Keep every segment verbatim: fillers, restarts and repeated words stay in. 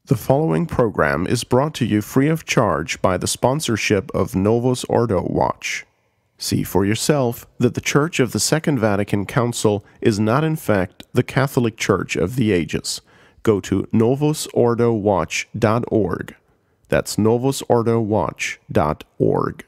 The following program is brought to you free of charge by the sponsorship of Novus Ordo Watch. See for yourself that the Church of the Second Vatican Council is not in fact the Catholic Church of the ages. Go to novus ordo watch dot org. That's novus ordo watch dot org.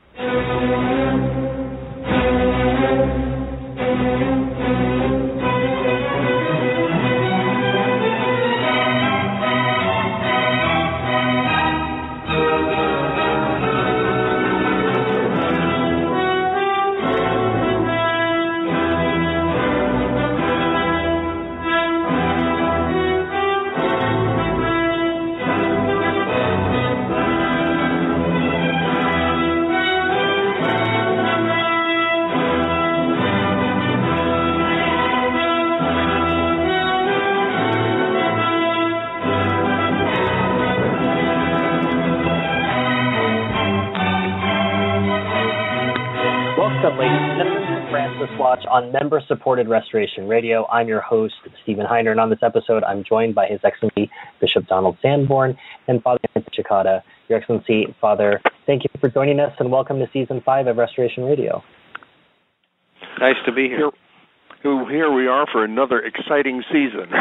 Watch on member-supported Restoration Radio. I'm your host, Stephen Heiner, and on this episode, I'm joined by His Excellency Bishop Donald Sanborn and Father Anthony Cekada. Your Excellency, Father, thank you for joining us, and welcome to Season five of Restoration Radio. Nice to be here. Here we are for another exciting season.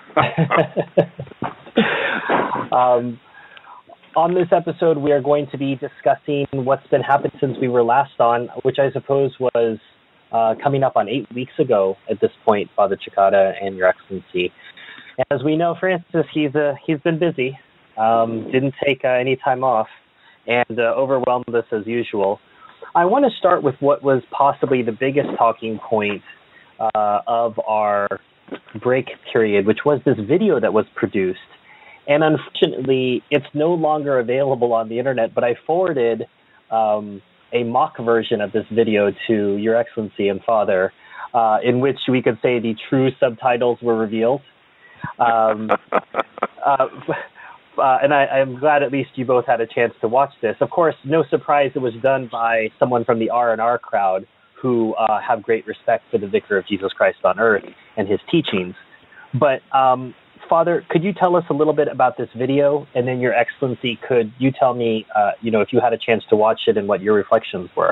um, on this episode, we are going to be discussing what's been happening since we were last on, which I suppose was Uh, coming up on eight weeks ago at this point, Father Cekada and Your Excellency. As we know, Francis, he's uh, he's been busy, um, didn't take uh, any time off, and uh, overwhelmed us as usual. I want to start with what was possibly the biggest talking point uh, of our break period, which was this video that was produced. And unfortunately, it's no longer available on the internet, but I forwarded um, a mock version of this video to Your Excellency and Father, uh, in which we could say the true subtitles were revealed. Um, uh, uh, and I, I'm glad at least you both had a chance to watch this. Of course, no surprise it was done by someone from the R and R crowd who uh, have great respect for the Vicar of Jesus Christ on earth and his teachings. But um, Father, could you tell us a little bit about this video, and then Your Excellency, could you tell me, uh, you know, if you had a chance to watch it and what your reflections were?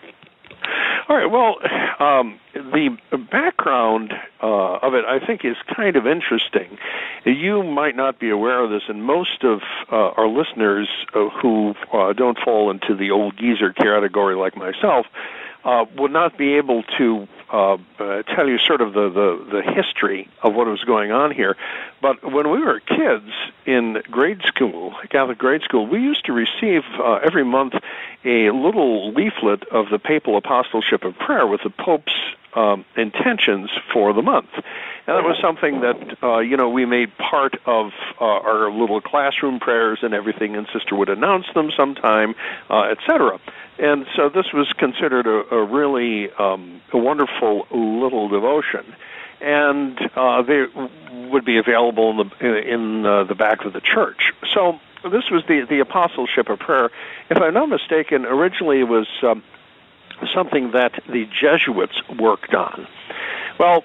All right. Well, um, the background uh, of it, I think, is kind of interesting. You might not be aware of this, and most of uh, our listeners uh, who uh, don't fall into the old geezer category like myself uh, would not be able to Uh, uh, tell you sort of the, the, the history of what was going on here. But when we were kids in grade school, Catholic grade school, we used to receive uh, every month a little leaflet of the Papal Apostleship of Prayer with the Pope's um, intentions for the month. And that was something that, uh, you know, we made part of uh, our little classroom prayers and everything, and Sister would announce them sometime, uh, et cetera. And so this was considered a, a really um, a wonderful little devotion, and uh, they would be available in the in uh, the back of the church. So this was the the Apostleship of Prayer. If I'm not mistaken, originally it was um, something that the Jesuits worked on. Well,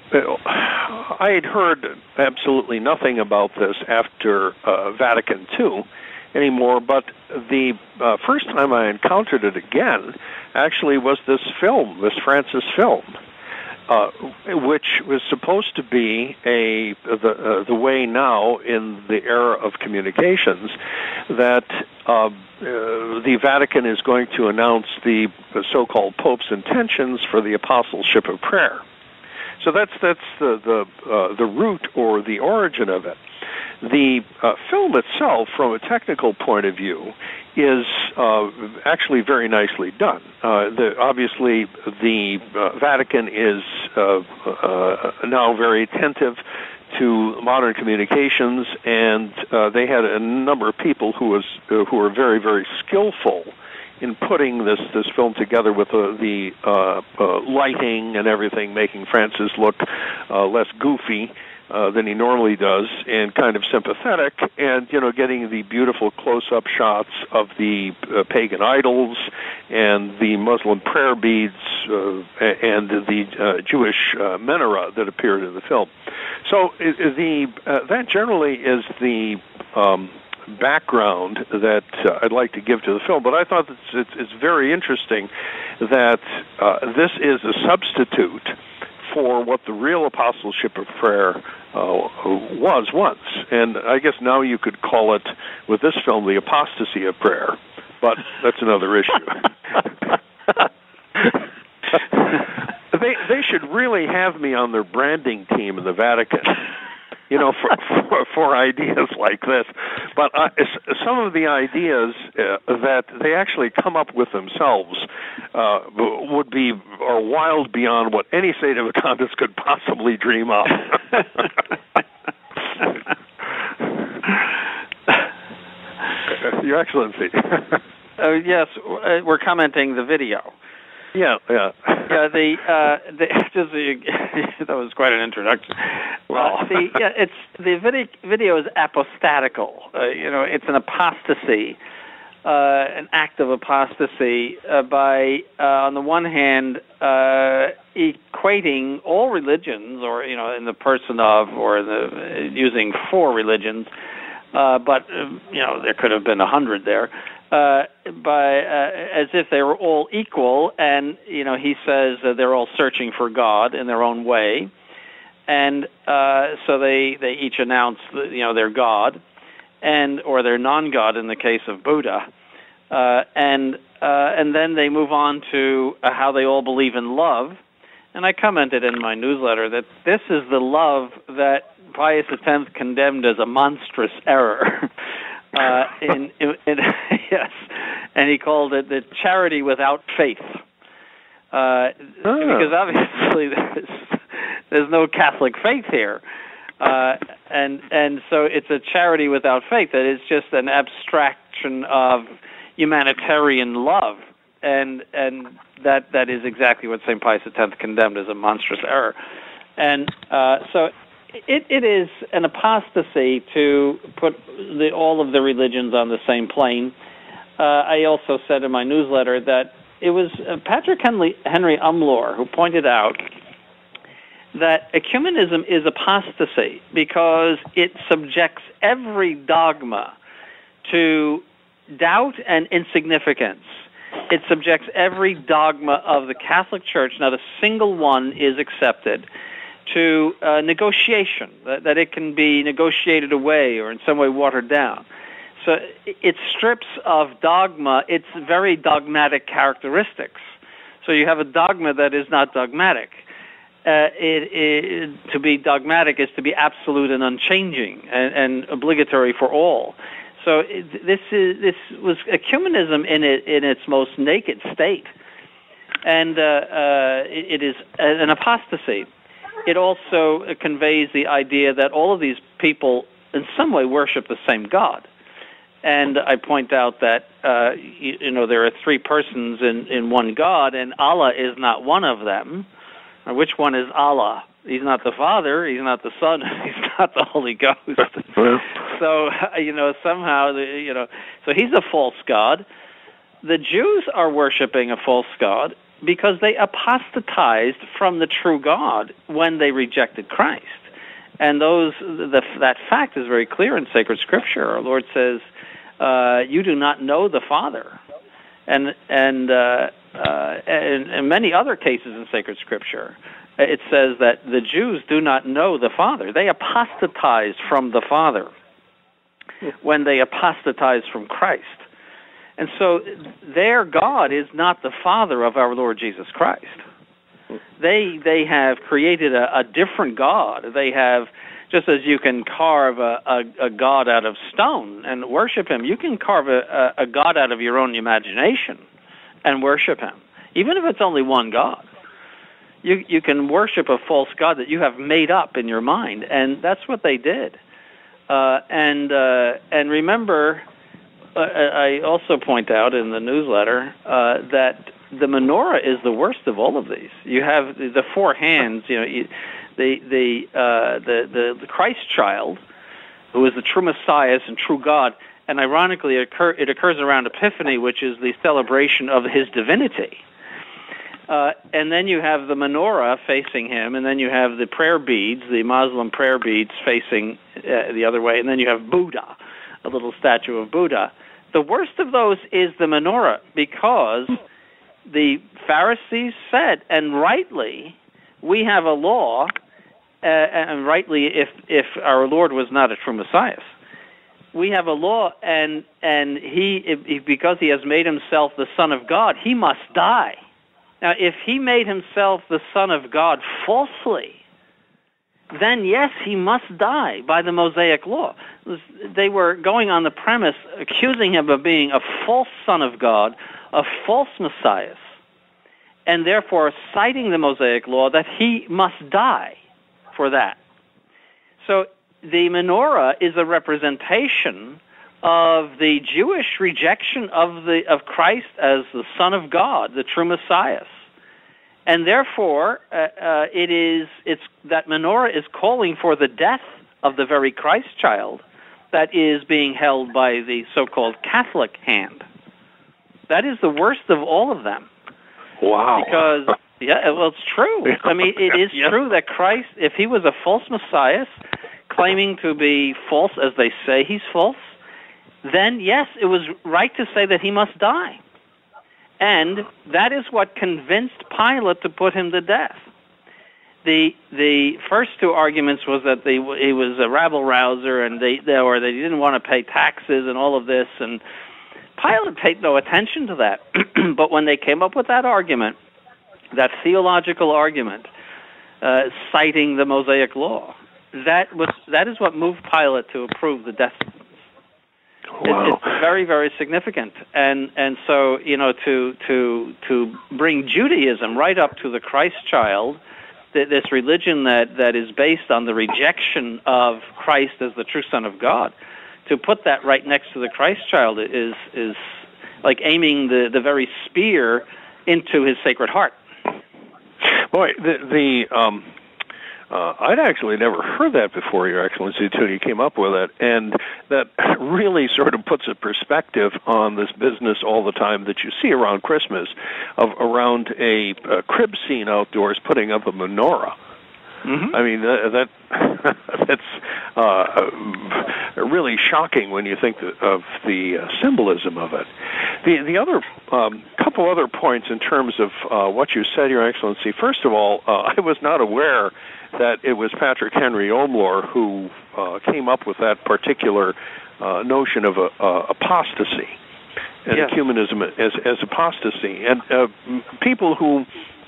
I had heard absolutely nothing about this after uh, Vatican Two anymore, but the uh, first time I encountered it again actually was this film, this Francis film, uh, which was supposed to be a the uh, the way now in the era of communications that uh, uh, the Vatican is going to announce the, the so-called Pope's intentions for the Apostleship of Prayer. So that's that's the the uh, the root or the origin of it. The uh, film itself, from a technical point of view, is uh, actually very nicely done. Uh, the, obviously, the uh, Vatican is uh, uh, now very attentive to modern communications, and uh, they had a number of people who was uh, who were very, very skillful in putting this, this film together with uh, the uh, uh, lighting and everything, making Francis look uh, less goofy Uh, than he normally does, and kind of sympathetic, and, you know, getting the beautiful close-up shots of the uh, pagan idols and the Muslim prayer beads uh, and the uh, Jewish uh, menorah that appeared in the film. So uh, the uh, that generally is the um, background that uh, I'd like to give to the film, but I thought that it's, it's very interesting that uh, this is a substitute for what the real apostleship of prayer uh, was once. And I guess now you could call it, with this film, the apostasy of prayer, but that's another issue. they, they should really have me on their branding team in the Vatican. You know, for, for for ideas like this, but uh, some of the ideas uh, that they actually come up with themselves uh, would be are wild beyond what any sedevacantist could possibly dream of. Your Excellency. uh, yes, uh, we're commenting the video. Yeah, yeah, yeah. The, uh, the just the, that was quite an introduction. Well, uh, the yeah, it's the video. Video is apostatical. Uh, you know, it's an apostasy, uh, an act of apostasy uh, by, uh, on the one hand, uh, equating all religions, or you know, in the person of, or the uh, using four religions, uh, but uh, you know, there could have been a hundred there. Uh, by uh, as if they were all equal, and you know he says uh, they're all searching for God in their own way, and uh, so they they each announce you know their God, and or their non-God in the case of Buddha, uh, and uh, and then they move on to uh, how they all believe in love, and I commented in my newsletter that this is the love that Pius X condemned as a monstrous error. Uh, in, in, in yes, and he called it the charity without faith, uh, oh. because obviously there's, there's no Catholic faith here, uh, and and so it's a charity without faith. That is just an abstraction of humanitarian love, and and that that is exactly what Saint Pius X condemned as a monstrous error, and uh, so. It, it is an apostasy to put the, all of the religions on the same plane. Uh, I also said in my newsletter that it was uh, Patrick Henry, Henry Umlor who pointed out that ecumenism is apostasy because it subjects every dogma to doubt and insignificance. It subjects every dogma of the Catholic Church, not a single one is accepted, to uh, negotiation, that, that it can be negotiated away or in some way watered down. So it strips of dogma its very dogmatic characteristics. So you have a dogma that is not dogmatic. Uh, it, it, to be dogmatic is to be absolute and unchanging and, and obligatory for all. So it, this is this was ecumenism in it in its most naked state, and uh, uh, it, it is an apostasy. It also conveys the idea that all of these people in some way worship the same God. And I point out that, uh, you, you know, there are three persons in, in one God, and Allah is not one of them. Or which one is Allah? He's not the Father, he's not the Son, he's not the Holy Ghost. So, you know, somehow, you know, so he's a false God. The Jews are worshiping a false God because they apostatized from the true God when they rejected Christ. And those the, that fact is very clear in sacred Scripture. Our Lord says, uh, you do not know the Father. And and, uh, uh, and and many other cases in sacred Scripture, it says that the Jews do not know the Father. They apostatized from the Father when they apostatized from Christ. And so their God is not the Father of our Lord Jesus Christ. They they have created a, a different God. They have, just as you can carve a, a, a God out of stone and worship him, you can carve a, a, a God out of your own imagination and worship him, even if it's only one God. You you can worship a false God that you have made up in your mind, and that's what they did. Uh, and uh, and remember, uh, I also point out in the newsletter uh, that the menorah is the worst of all of these. You have the, the four hands. You know, you, the the, uh, the the the Christ child, who is the true Messiah and true God. And ironically, it, occur, it occurs around Epiphany, which is the celebration of his divinity. Uh, and then you have the menorah facing him, and then you have the prayer beads, the Muslim prayer beads facing uh, the other way, and then you have Buddha, a little statue of Buddha. The worst of those is the menorah, because the Pharisees said, and rightly, we have a law, uh, and rightly, if if our Lord was not a true Messiah, we have a law, and and he, if, if, because he has made himself the Son of God, he must die. Now, if he made himself the Son of God falsely, then yes, he must die by the Mosaic law. They were going on the premise, accusing him of being a false Son of God, a false Messiah, and therefore citing the Mosaic law that he must die for that. So the menorah is a representation of the Jewish rejection of the of Christ as the Son of God, the true Messiah. And therefore, uh, uh, it is it's that menorah is calling for the death of the very Christ child that is being held by the so-called Catholic hand. That is the worst of all of them. Wow. Because, yeah, well, it's true. I mean, it is yeah. true that Christ, if he was a false Messiah, claiming to be false, as they say he's false, then, yes, it was right to say that he must die. And that is what convinced Pilate to put him to death. The the first two arguments was that they, he was a rabble-rouser, and they, they or they didn't want to pay taxes and all of this, and Pilate paid no attention to that. But when they came up with that argument, that theological argument, uh, citing the Mosaic law, that was that is what moved Pilate to approve the death sentence. Wow. It, it's very, very significant, and and so you know to to to bring Judaism right up to the Christ child, th- this religion that, that is based on the rejection of Christ as the true Son of God, to put that right next to the Christ child is is like aiming the, the very spear into his Sacred Heart. Boy, the the. Um Uh, I'd actually never heard that before, Your Excellency, until you came up with it, and that really sort of puts a perspective on this business all the time that you see around Christmas, of around a, a crib scene outdoors putting up a menorah. Mm-hmm. I mean, that, that that's uh, really shocking when you think of the uh, symbolism of it. The the other um, couple other points in terms of uh, what you said, Your Excellency. First of all, uh, I was not aware that it was Patrick Henry Omlor who uh, came up with that particular uh, notion of a, uh, apostasy and yes. ecumenism as as apostasy, and uh, people who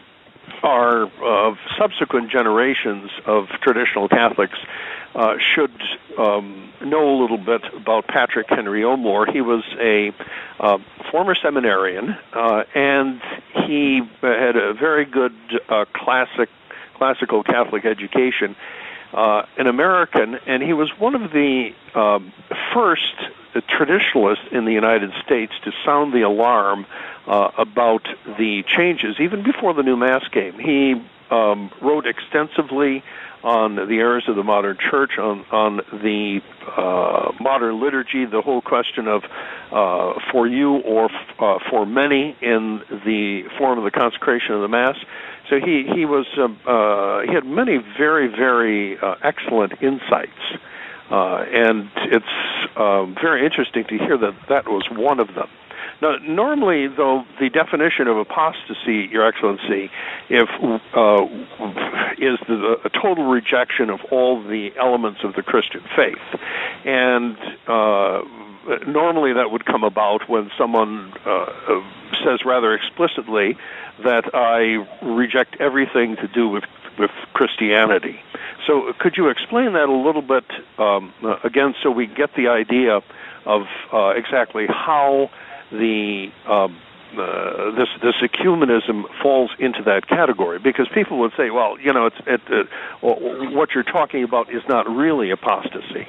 are of subsequent generations of traditional Catholics uh, should um, know a little bit about Patrick Henry Omlor. He was a uh, former seminarian, uh, and he had a very good uh, classic classical Catholic education, uh, an American, and he was one of the um, first traditionalists in the United States to sound the alarm uh, about the changes, even before the new Mass came. He um, wrote extensively on the errors of the modern church, on, on the uh, modern liturgy, the whole question of uh, for you or f- uh, for many in the form of the consecration of the Mass. So he he was uh, uh, he had many very very uh, excellent insights, uh, and it's uh, very interesting to hear that that was one of them. Now, normally, though, the definition of apostasy, Your Excellency, if uh, is the, a total rejection of all the elements of the Christian faith, and uh, normally that would come about when someone uh, says rather explicitly that I reject everything to do with, with Christianity. So could you explain that a little bit, um, uh, again, so we get the idea of uh, exactly how the um, uh, this this ecumenism falls into that category? Because people would say, well, you know, it's it, uh, what you're talking about is not really apostasy.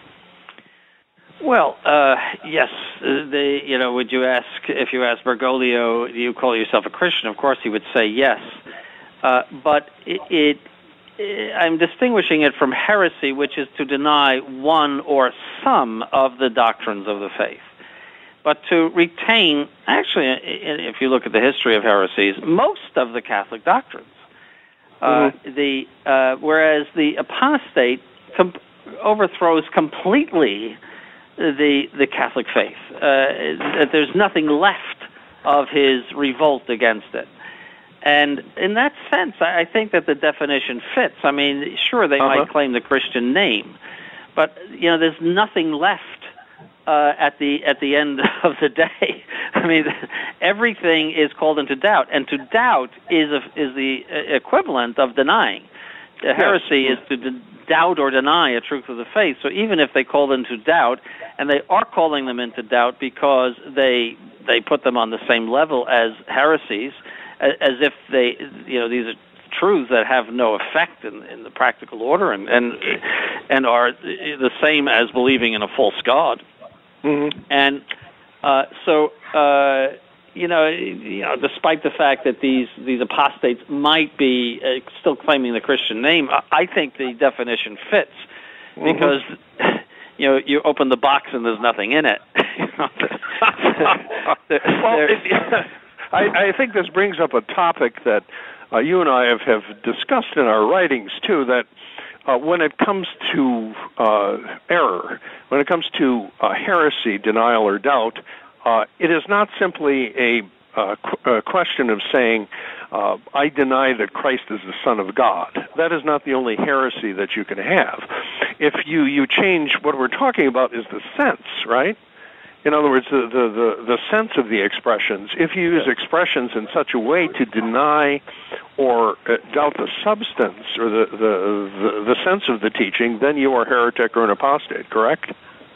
Well, uh, yes, the, you know, would you ask, if you ask Bergoglio, do you call yourself a Christian? Of course he would say yes. Uh, but it, it, it, I'm distinguishing it from heresy, which is to deny one or some of the doctrines of the faith. But to retain, actually, if you look at the history of heresies, most of the Catholic doctrines. Uh, mm-hmm. the uh, whereas the apostate com- overthrows completely the the Catholic faith. Uh, there's nothing left of his revolt against it. And in that sense, I think that the definition fits. I mean, sure, they uh-huh. might claim the Christian name, but you know, there's nothing left uh, at the at the end of the day. I mean, everything is called into doubt, and to doubt is a, is the equivalent of denying. The heresy yes. is to de- doubt or deny a truth of the faith. So even if they call them to doubt, and they are calling them into doubt because they they put them on the same level as heresies, as if they, you know, these are truths that have no effect in, in the practical order, and, and and are the same as believing in a false god. Mm-hmm. And uh, so, uh, you know, you know, despite the fact that these these apostates might be uh, still claiming the Christian name, I think the definition fits because, mm-hmm. you know, you open the box and there's nothing in it. well, it, I, I think this brings up a topic that uh, you and I have, have discussed in our writings, too, that uh, when it comes to uh, error, when it comes to uh, heresy, denial, or doubt, uh, it is not simply a, uh, qu- a question of saying, uh, I deny that Christ is the Son of God. That is not the only heresy that you can have. If you, you change, what we're talking about is the sense, right? In other words, the, the, the, the sense of the expressions. If you use expressions in such a way to deny or uh, doubt the substance or the, the, the, the sense of the teaching, then you are a heretic or an apostate, correct?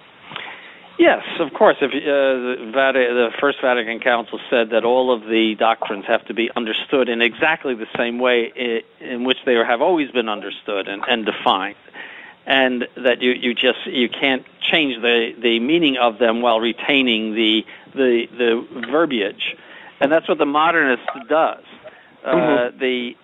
Yes, of course. If uh, the, Vati- the First Vatican Council said that all of the doctrines have to be understood in exactly the same way in, in which they have always been understood and, and defined, and that you, you just you can't change the, the meaning of them while retaining the the the verbiage, and that's what the modernist does. Mm-hmm. Uh, the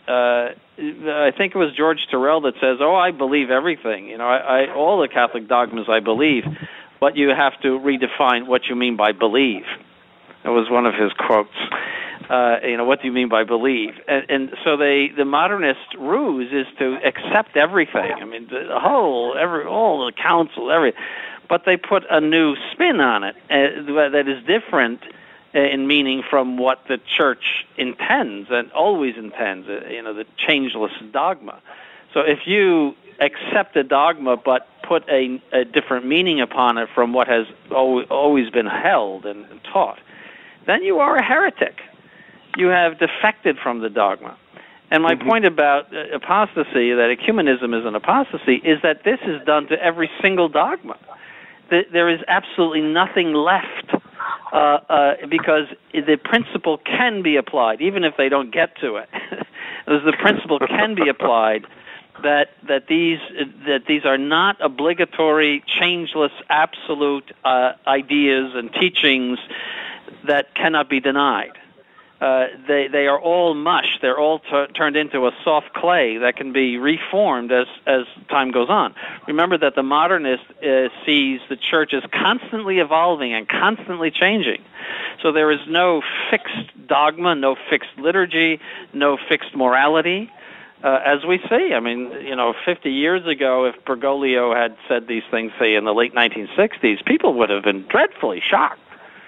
uh, I think it was George Terrell that says, "Oh, I believe everything. You know, I, I all the Catholic dogmas I believe, but you have to redefine what you mean by believe." That was one of his quotes. Uh, you know, what do you mean by believe? And, and so they, the modernist ruse is to accept everything. I mean, the whole, every, all the council, every, but they put a new spin on it uh, that is different in meaning from what the church intends and always intends. Uh, you know, the changeless dogma. So if you accept a dogma but put a, a different meaning upon it from what has al- always been held and taught, then you are a heretic. You have defected from the dogma. And my mm-hmm. point about uh, apostasy, that ecumenism is an apostasy, is that this is done to every single dogma. The, there is absolutely nothing left uh, uh, because the principle can be applied, even if they don't get to it. The principle can be applied that that these that these are not obligatory, changeless, absolute uh, ideas and teachings that cannot be denied. Uh, they they are all mush. They're all t- turned into a soft clay that can be reformed as as time goes on. Remember that the modernist uh, sees the church as constantly evolving and constantly changing. So there is no fixed dogma, no fixed liturgy, no fixed morality. Uh, as we see, I mean, you know, fifty years ago, if Bergoglio had said these things, say, in the late nineteen sixties, people would have been dreadfully shocked.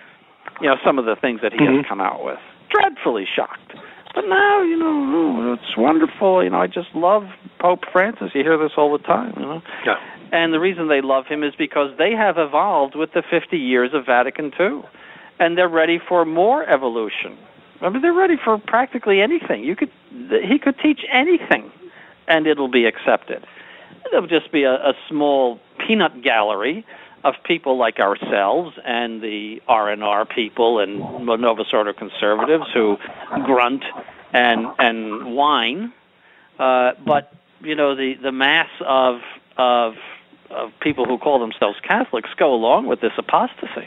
You know, some of the things that he mm-hmm. has come out with. Dreadfully shocked. But now, you know, it's wonderful. You know, I just love Pope Francis. You hear this all the time, you know. Yeah. And the reason they love him is because they have evolved with the fifty years of Vatican Two. And they're ready for more evolution. I mean, they're ready for practically anything. You could, he could teach anything, and it'll be accepted. It'll just be a, a small peanut gallery of people like ourselves and the R N R people and Novus Ordo conservatives who grunt and and whine, uh, but you know the, the mass of of of people who call themselves Catholics go along with this apostasy.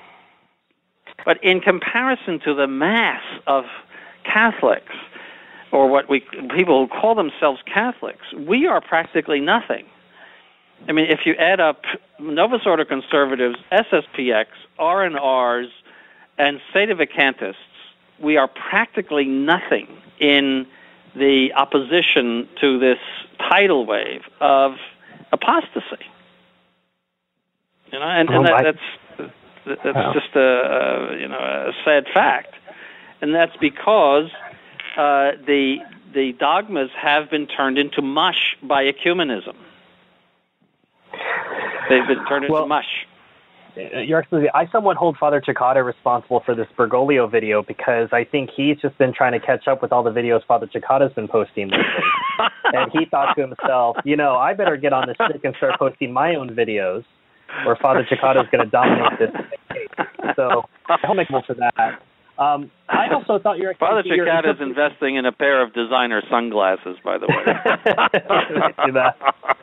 But in comparison to the mass of Catholics, or what we people who call themselves Catholics, we are practically nothing. I mean, if you add up Novus Ordo conservatives, S S P X, R N Rs, and Sedevacantists, we are practically nothing in the opposition to this tidal wave of apostasy. You know, and, and Oh, that, I- that's that's Wow. just a, a you know a sad fact, and that's because uh, the the dogmas have been turned into mush by ecumenism. They've been turned into Well, mush. Uh, Your Excellency, I somewhat hold Father Cicada responsible for this Bergoglio video because I think he's just been trying to catch up with all the videos Father Cicada's been posting lately. And he thought to himself, you know, I better get on this stick and start posting my own videos, or Father Cicada's going to dominate this case. So I'm thankful for that. Um, I also thought Your Father Excellency... your Cicada is interpret- investing in a pair of designer sunglasses, by the way. See that?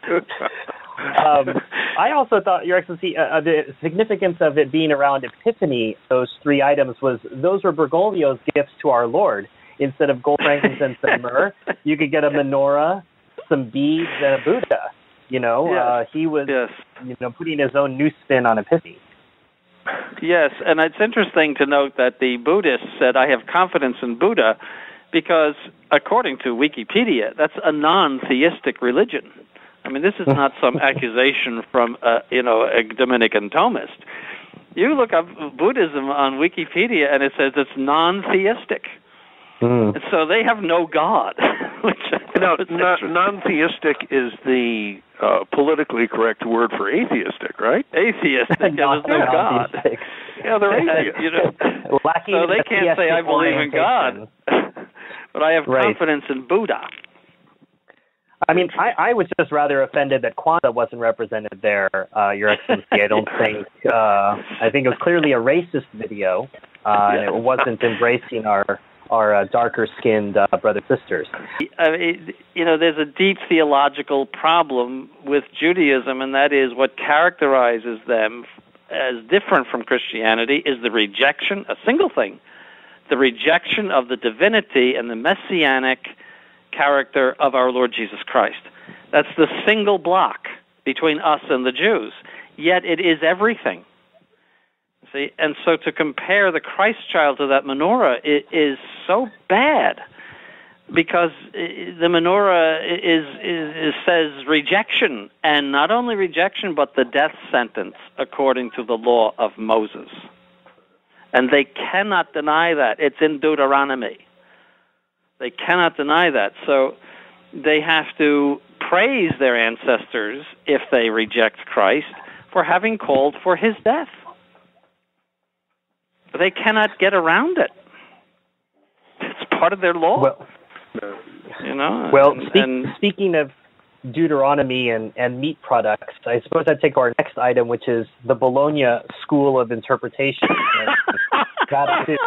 Um, I also thought, Your Excellency, uh, uh, the significance of it being around Epiphany, those three items, was those were Bergoglio's gifts to our Lord. Instead of gold, frankincense, and myrrh, you could get a menorah, some beads, and a Buddha. You know, Yes. uh, he was, Yes. you know, putting his own new spin on Epiphany. Yes, and it's interesting to note that the Buddhists said, I have confidence in Buddha, because according to Wikipedia, that's a non-theistic religion. I mean, this is not some accusation from, uh, you know, a Dominican Thomist. You look up Buddhism on Wikipedia, and it says it's non-theistic. Mm. And so they have no God. Which Now, is non- interesting. non-theistic is the uh, politically correct word for atheistic, right? Atheistic, because there's no God. Non-theistic. Yeah, they're And, atheists. you know, Lacking so they the can't say, I theistic believe in God, orientation. but I have Right. confidence in Buddha. I mean, I, I was just rather offended that Kwanzaa wasn't represented there, uh, Your Excellency. I don't think, uh, I think it was clearly a racist video, uh, and it wasn't embracing our, our uh, darker-skinned uh, brothers and sisters. I mean, you know, there's a deep theological problem with Judaism, and that is what characterizes them as different from Christianity is the rejection, a single thing, the rejection of the divinity and the messianic character of our Lord Jesus Christ. That's the single block between us and the Jews. Yet it is everything. See, and so to compare the Christ child to that menorah it is so bad, because the menorah is, is, is says rejection, and not only rejection, but the death sentence according to the law of Moses. And they cannot deny that. It's in Deuteronomy. They cannot deny that. So they have to praise their ancestors, if they reject Christ, for having called for his death. They cannot get around it. It's part of their law. Well, you know. well and, speak, and speaking of Deuteronomy and, and meat products, I suppose I'd take our next item, which is the Bologna School of Interpretation. That too.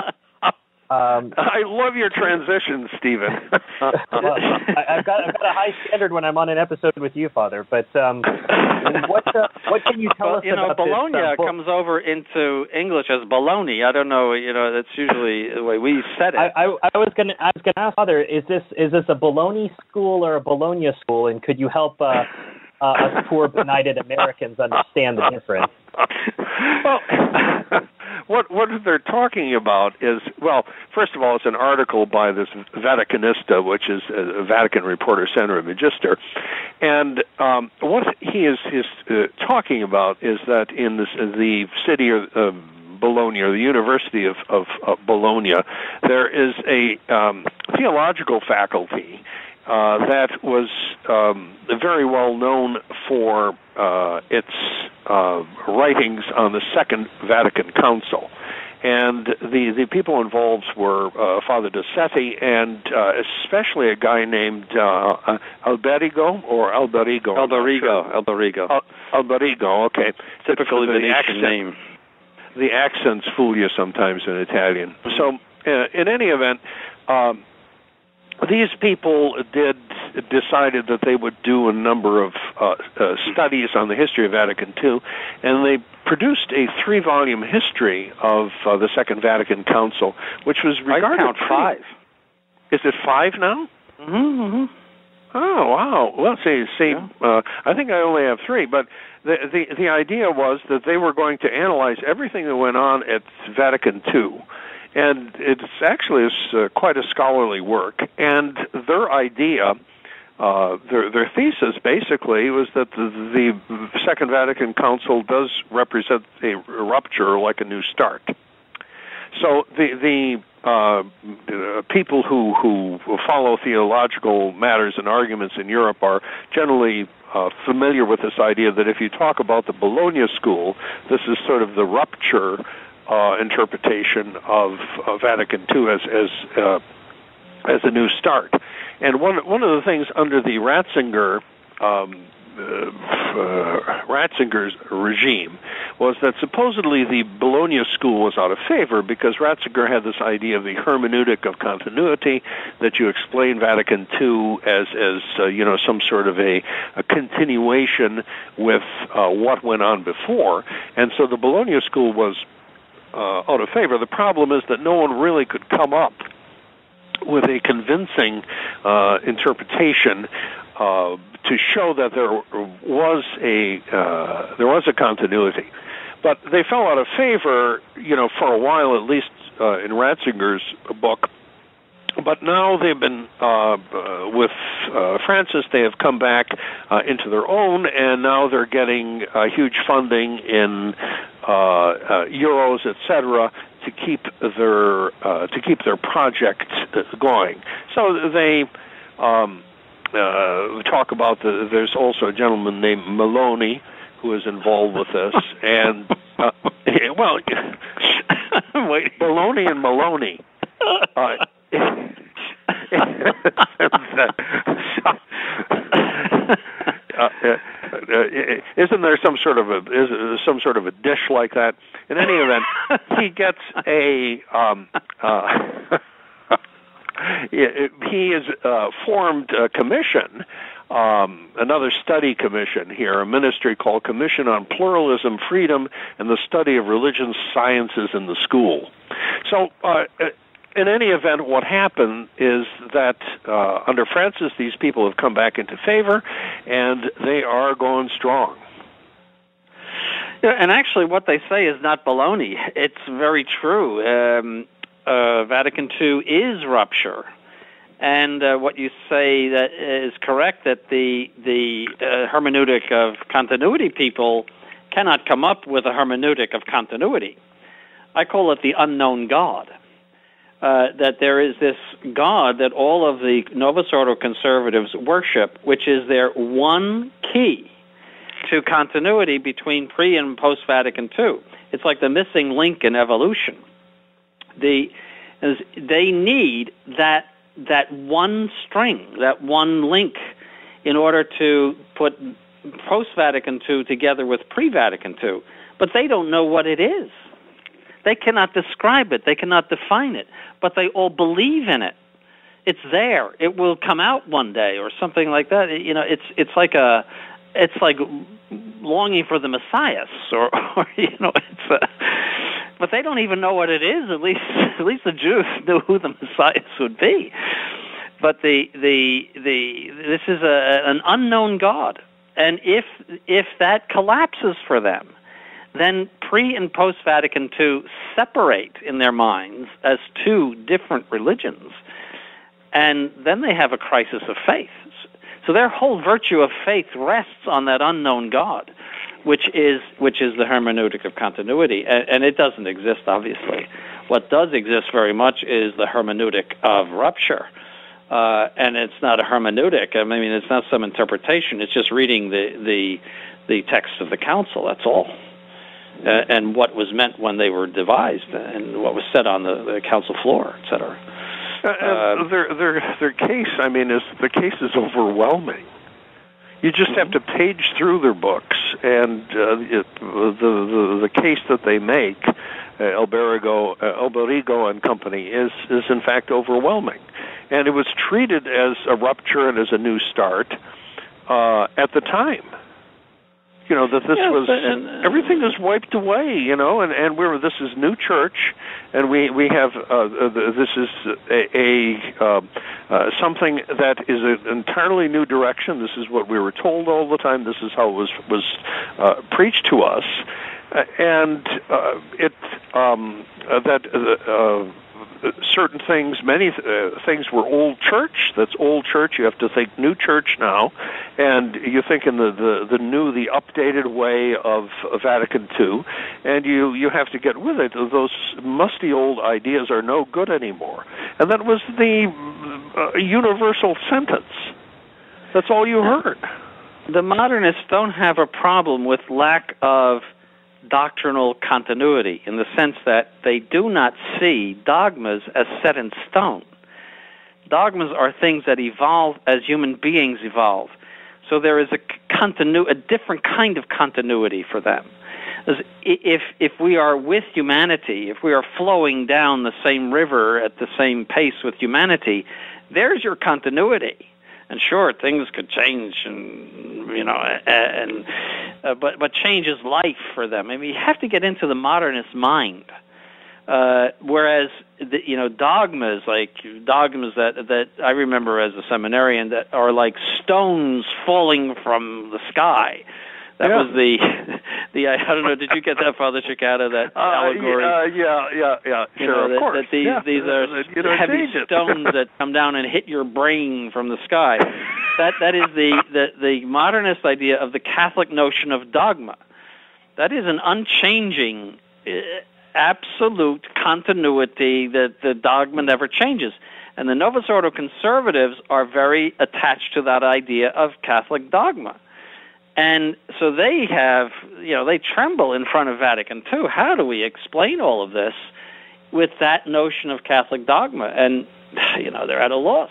Um, I love your transition, Stephen. well, I, I've got I've got a high standard when I'm on an episode with you, Father. But um, what uh, what can you tell well, us you know, about Bologna this? Uh, book? comes over into English as baloney. I don't know. You know, that's usually the way we said it. I, I, I was gonna I was gonna ask Father, is this is this a Bologna school or a Bologna school, and could you help uh, uh, us poor benighted Americans understand the difference? Well, what what they're talking about is, well, first of all, it's an article by this Vaticanista, which is a Vatican Reporter Center of Magister, and um, what he is is uh, talking about is that in this, the city of uh, Bologna, or the University of, of, of Bologna, there is a um, theological faculty uh, that was um, very well known for uh, its uh, writings on the Second Vatican Council. And the, the people involved were uh, Father Dossetti and uh, especially a guy named uh, Alberigo or Alberigo. Alberigo. Alberigo. Al- Alberigo, okay. Typical the Venetian accent, name. The accents fool you sometimes in Italian. So, uh, in any event, um, these people did decided that they would do a number of uh, uh, studies on the history of Vatican Two, and they produced a three-volume history of uh, the Second Vatican Council, which was regarded I count pretty, five. Is it five now? Mm-hmm, mm-hmm. Oh, wow. Well, see, see, Yeah. uh, I think I only have three, but the, the the idea was that they were going to analyze everything that went on at Vatican Two, and it's actually is, uh, quite a scholarly work. And their idea uh, their, their thesis basically was that the, the Second Vatican Council does represent a rupture, like a new start. So the the uh, people who, who follow theological matters and arguments in Europe are generally uh, familiar with this idea that if you talk about the Bologna school, this is sort of the rupture uh, interpretation of, of Vatican two as as uh, as a new start. And one one of the things under the Ratzinger um, uh, uh, Ratzinger's regime was that supposedly the Bologna school was out of favor because Ratzinger had this idea of the hermeneutic of continuity, that you explain Vatican two as as uh, you know, some sort of a, a continuation with uh, what went on before, and so the Bologna school was uh, out of favor. The problem is that no one really could come up with a convincing uh, interpretation uh, to show that there was a uh, there was a continuity. But they fell out of favor, you know, for a while, at least uh, in Ratzinger's book. But now they've been, uh, uh, with uh, Francis, they have come back uh, into their own, and now they're getting uh, huge funding in uh, uh, euros, et cetera, to keep their uh, to keep their project going. So they um, uh, talk about the. There's also a gentleman named Maloney who is involved with this, and uh, well, wait, Maloney and Maloney. Uh, uh, uh, isn't there some sort of a is some sort of a dish like that? In any event, he gets a um, uh, he has uh, formed a commission, um, another study commission here, a ministry called Commission on Pluralism, Freedom, and the Study of Religion, Sciences in the School. So. Uh, In any event, what happened is that uh, under Francis, these people have come back into favor, and they are going strong. Yeah, and actually, what they say is not baloney. It's very true. Um, uh, Vatican two is rupture, and uh, what you say that is correct. That the the uh, hermeneutic of continuity people cannot come up with a hermeneutic of continuity. I call it the unknown God. Uh, that there is this God that all of the Novus Ordo conservatives worship, which is their one key to continuity between pre- and post-Vatican two. It's like the missing link in evolution. The, they need that, that one string, that one link, in order to put post-Vatican two together with pre-Vatican two. But they don't know what it is. They cannot describe it. They cannot define it. But they all believe in it. It's there. It will come out one day, or something like that. It, you know, it's it's like a, it's like longing for the Messiah, or, or you know, it's. A, but they don't even know what it is. At least, at least the Jews knew who the Messiah would be. But the the the this is a, an unknown God, and if if that collapses for them, then pre- and post-Vatican two separate in their minds as two different religions, and then they have a crisis of faith. So their whole virtue of faith rests on that unknown God, which is which is the hermeneutic of continuity, and, and it doesn't exist, obviously. What does exist very much is the hermeneutic of rupture, uh, and it's not a hermeneutic. I mean, it's not some interpretation. It's just reading the the, the text of the council. That's all. Uh, and what was meant when they were devised, and what was said on the, the council floor, et cetera. Uh, uh, their their their case, I mean, is the case is overwhelming. You just have to page through their books, and uh, it, the, the the case that they make, uh, Alberigo, uh, Alberigo and Company, is is in fact overwhelming, and it was treated as a rupture and as a new start uh, at the time. You know, that this yes, was, but, uh, everything is wiped away, you know, and, and we're, this is new church, and we, we have, uh, this is a, a uh, uh, something that is an entirely new direction. This is what we were told all the time. This is how it was, was uh, preached to us. Uh, and uh, it, um, uh, that, uh, certain things, many uh, things were old church. That's old church. You have to think new church now, and you think in the, the, the new, the updated way of Vatican Two, and you, you have to get with it. Those musty old ideas are no good anymore. And that was the uh, universal sentence. That's all you heard. The modernists don't have a problem with lack of doctrinal continuity, in the sense that they do not see dogmas as set in stone. Dogmas are things that evolve as human beings evolve. So there is a continu- a different kind of continuity for them. If if we are with humanity, if we are flowing down the same river at the same pace with humanity, there's your continuity. And sure, things could change, and you know, and uh, but but change is life for them. I mean, you have to get into the modernist mind. Uh, whereas the, you know, dogmas like dogmas that that I remember as a seminarian that are like stones falling from the sky. That yeah. was the, the I don't know. Did you get that, Father Cicada? That uh, allegory? Uh, yeah, yeah, yeah. You sure, know, of that, course. That these yeah. these are you know, heavy stones that come down and hit your brain from the sky. That that is the, the the modernist idea of the Catholic notion of dogma. That is an unchanging, uh, absolute continuity that the dogma never changes. And the Novus Ordo conservatives are very attached to that idea of Catholic dogma. And so they have, you know, they tremble in front of Vatican Two. How do we explain all of this with that notion of Catholic dogma? And, you know, they're at a loss.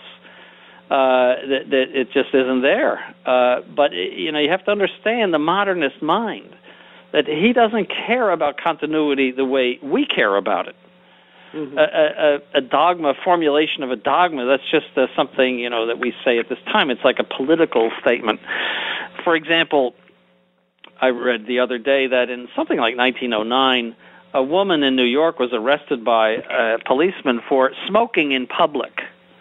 Uh, that, that it just isn't there. Uh, but, you know, you have to understand the modernist mind, that he doesn't care about continuity the way we care about it. Mm-hmm. A, a, a dogma, formulation of a dogma, that's just uh, something, you know, that we say at this time. It's like a political statement. For example, I read the other day that in something like nineteen oh nine, a woman in New York was arrested by a policeman for smoking in public.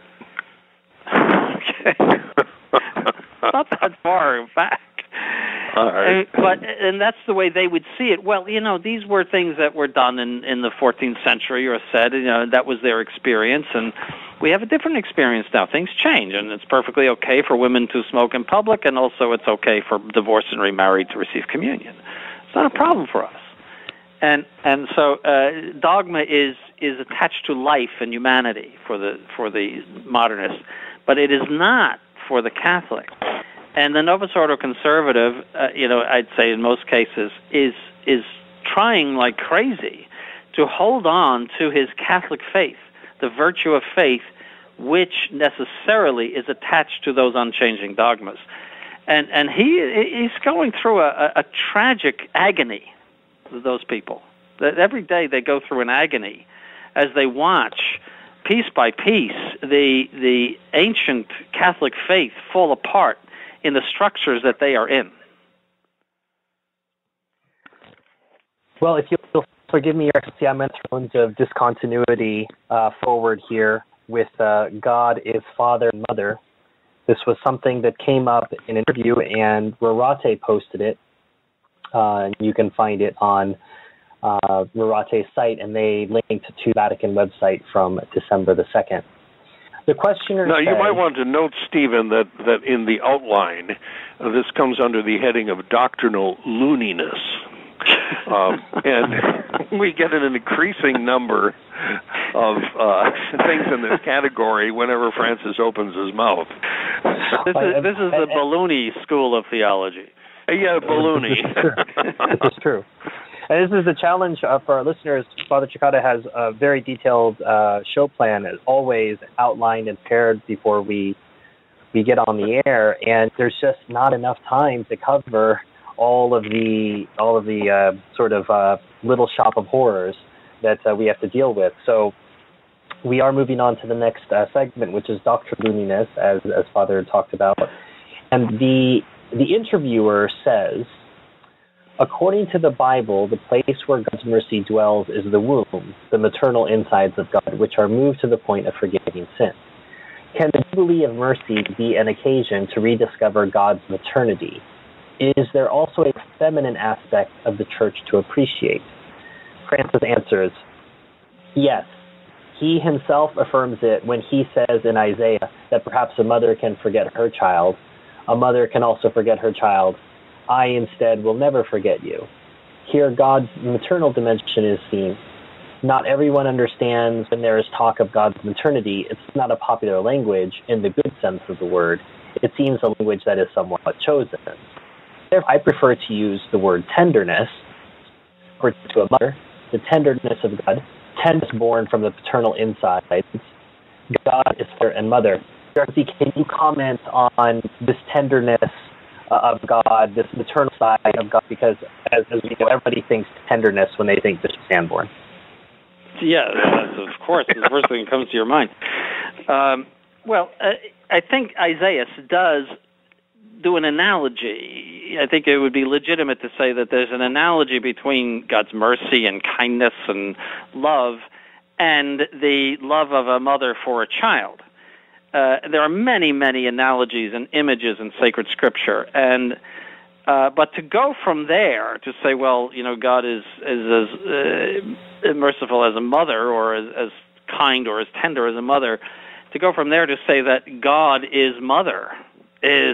Okay. Not that far back. All right. And, but and that's the way they would see it. Well, you know, these were things that were done in, in the fourteenth century, or said, you know, that was their experience, and we have a different experience now. Things change, and it's perfectly okay for women to smoke in public, and also it's okay for divorced and remarried to receive communion. It's not a problem for us. And and so uh, dogma is is attached to life and humanity for the for the modernists, but it is not for the Catholic. And the Novus Ordo conservative, uh, you know, I'd say in most cases, is is trying like crazy to hold on to his Catholic faith, the virtue of faith, which necessarily is attached to those unchanging dogmas. And and he he's going through a, a, a tragic agony, those people. That every day they go through an agony as they watch, piece by piece, the the ancient Catholic faith fall apart in the structures that they are in. Well, if you'll forgive me, see, I'm in terms of discontinuity uh, forward here with uh, God is Father and Mother. This was something that came up in an interview, and Rorate posted it. Uh, and you can find it on uh, Rorate's site, and they linked to Vatican website from December the second. The questioner Now, says, you might want to note, Stephen, that, that in the outline, uh, this comes under the heading of doctrinal looniness. um, and we get an increasing number of uh, things in this category whenever Francis opens his mouth. This is, this is the Balloony school of theology. Uh, yeah, Balloony. This is true. And this is the challenge uh, for our listeners. Father Cicada has a very detailed uh, show plan, as always, outlined and paired before we we get on the air. And there's just not enough time to cover all of the all of the uh, sort of uh, little shop of horrors that uh, we have to deal with. So we are moving on to the next uh, segment, which is doctrinal looniness, as as Father talked about. And the the interviewer says, according to the Bible, the place where God's mercy dwells is the womb, the maternal insides of God, which are moved to the point of forgiving sin. Can the Jubilee of Mercy be an occasion to rediscover God's maternity? Is there also a feminine aspect of the Church to appreciate? Francis answers, yes, He himself affirms it when he says in Isaiah that perhaps a mother can forget her child. A mother can also forget her child. I instead will never forget you. Here, God's maternal dimension is seen. Not everyone understands when there is talk of God's maternity. It's not a popular language in the good sense of the word. It seems a language that is somewhat chosen. Therefore, I prefer to use the word tenderness, or to a mother, the tenderness of God, tenderness born from the paternal insides. God is father and mother. Darcy, can you comment on this tenderness uh, of God, this maternal side of God? Because as, as we know, everybody thinks tenderness when they think Bishop Sanborn. Yeah, that's, of course, the first thing that comes to your mind. Um, well, uh, I think Isaiah does do an analogy. I think it would be legitimate to say that there's an analogy between God's mercy and kindness and love and the love of a mother for a child. Uh, there are many, many analogies and images in sacred scripture, and uh, but to go from there to say, well, you know, God is is as uh, merciful as a mother, or as, as kind or as tender as a mother, to go from there to say that God is mother is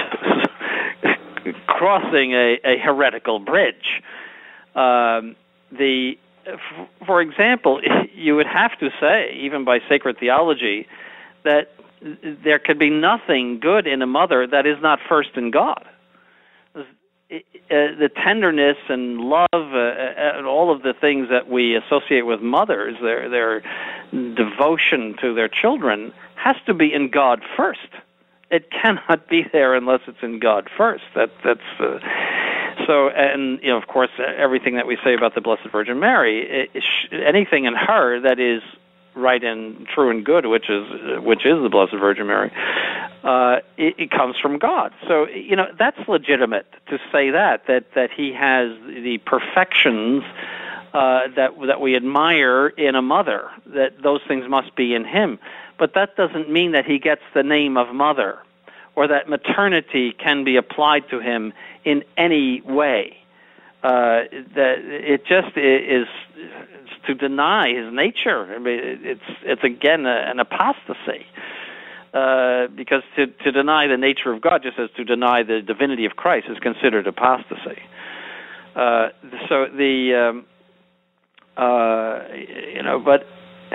crossing a, a heretical bridge. Um, the, f- for example, you would have to say, even by sacred theology, that there could be nothing good in a mother that is not first in God. Uh, the tenderness and love uh, and all of the things that we associate with mothers, their their devotion to their children, has to be in God first. It cannot be there unless it's in God first. That that's uh, so. And you know, of course, everything that we say about the Blessed Virgin Mary, it, it sh- anything in her that is right and true and good, which is which is the Blessed Virgin Mary, uh, it, it comes from God. So you know that's legitimate to say that that that He has the perfections uh, that that we admire in a mother. That those things must be in Him. But that doesn't mean that He gets the name of mother, or that maternity can be applied to Him in any way. Uh, that it just is to deny His nature. I mean, it's it's again a, an apostasy, uh, because to to deny the nature of God, just as to deny the divinity of Christ, is considered apostasy. Uh, so the um, uh, you know, but.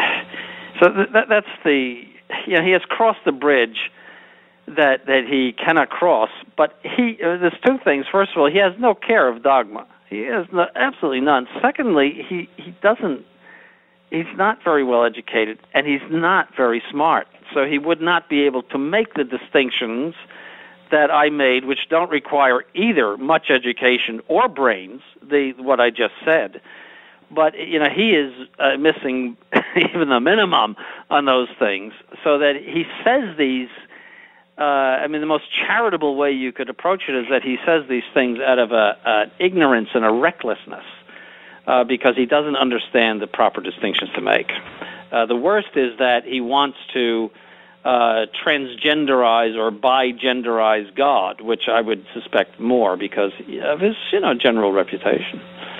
So that, that's the, you know, he has crossed the bridge that that he cannot cross. But he, uh, there's two things. First of all, he has no care of dogma. He has no, absolutely none. Secondly, he, he doesn't, he's not very well educated, and he's not very smart. So he would not be able to make the distinctions that I made, which don't require either much education or brains, the what I just said. But, you know, he is uh, missing even the minimum on those things, so that he says these, uh, I mean, the most charitable way you could approach it is that he says these things out of a, a ignorance and a recklessness, uh, because he doesn't understand the proper distinctions to make. Uh, the worst is that he wants to uh, transgenderize or bigenderize God, which I would suspect more because of his, you know, general reputation.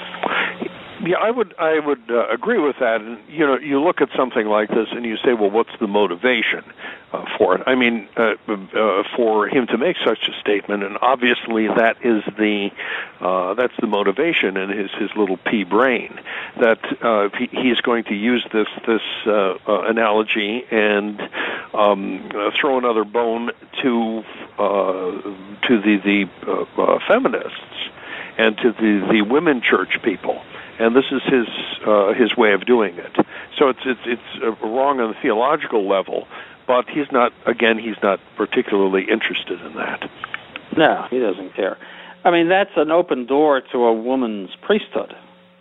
Yeah, I would I would uh, agree with that. And you know, you look at something like this and you say, well, what's the motivation uh, for it? I mean, uh, uh, for him to make such a statement, and obviously that is the uh, that's the motivation in his his little pea brain, that uh, he, he's going to use this this uh, uh, analogy and um, uh, throw another bone to uh, to the the uh, uh, feminists and to the the women church people. And this is his uh, his way of doing it. So it's it's it's uh, wrong on the theological level, but he's not. Again, he's not particularly interested in that. No, he doesn't care. I mean, that's an open door to a woman's priesthood.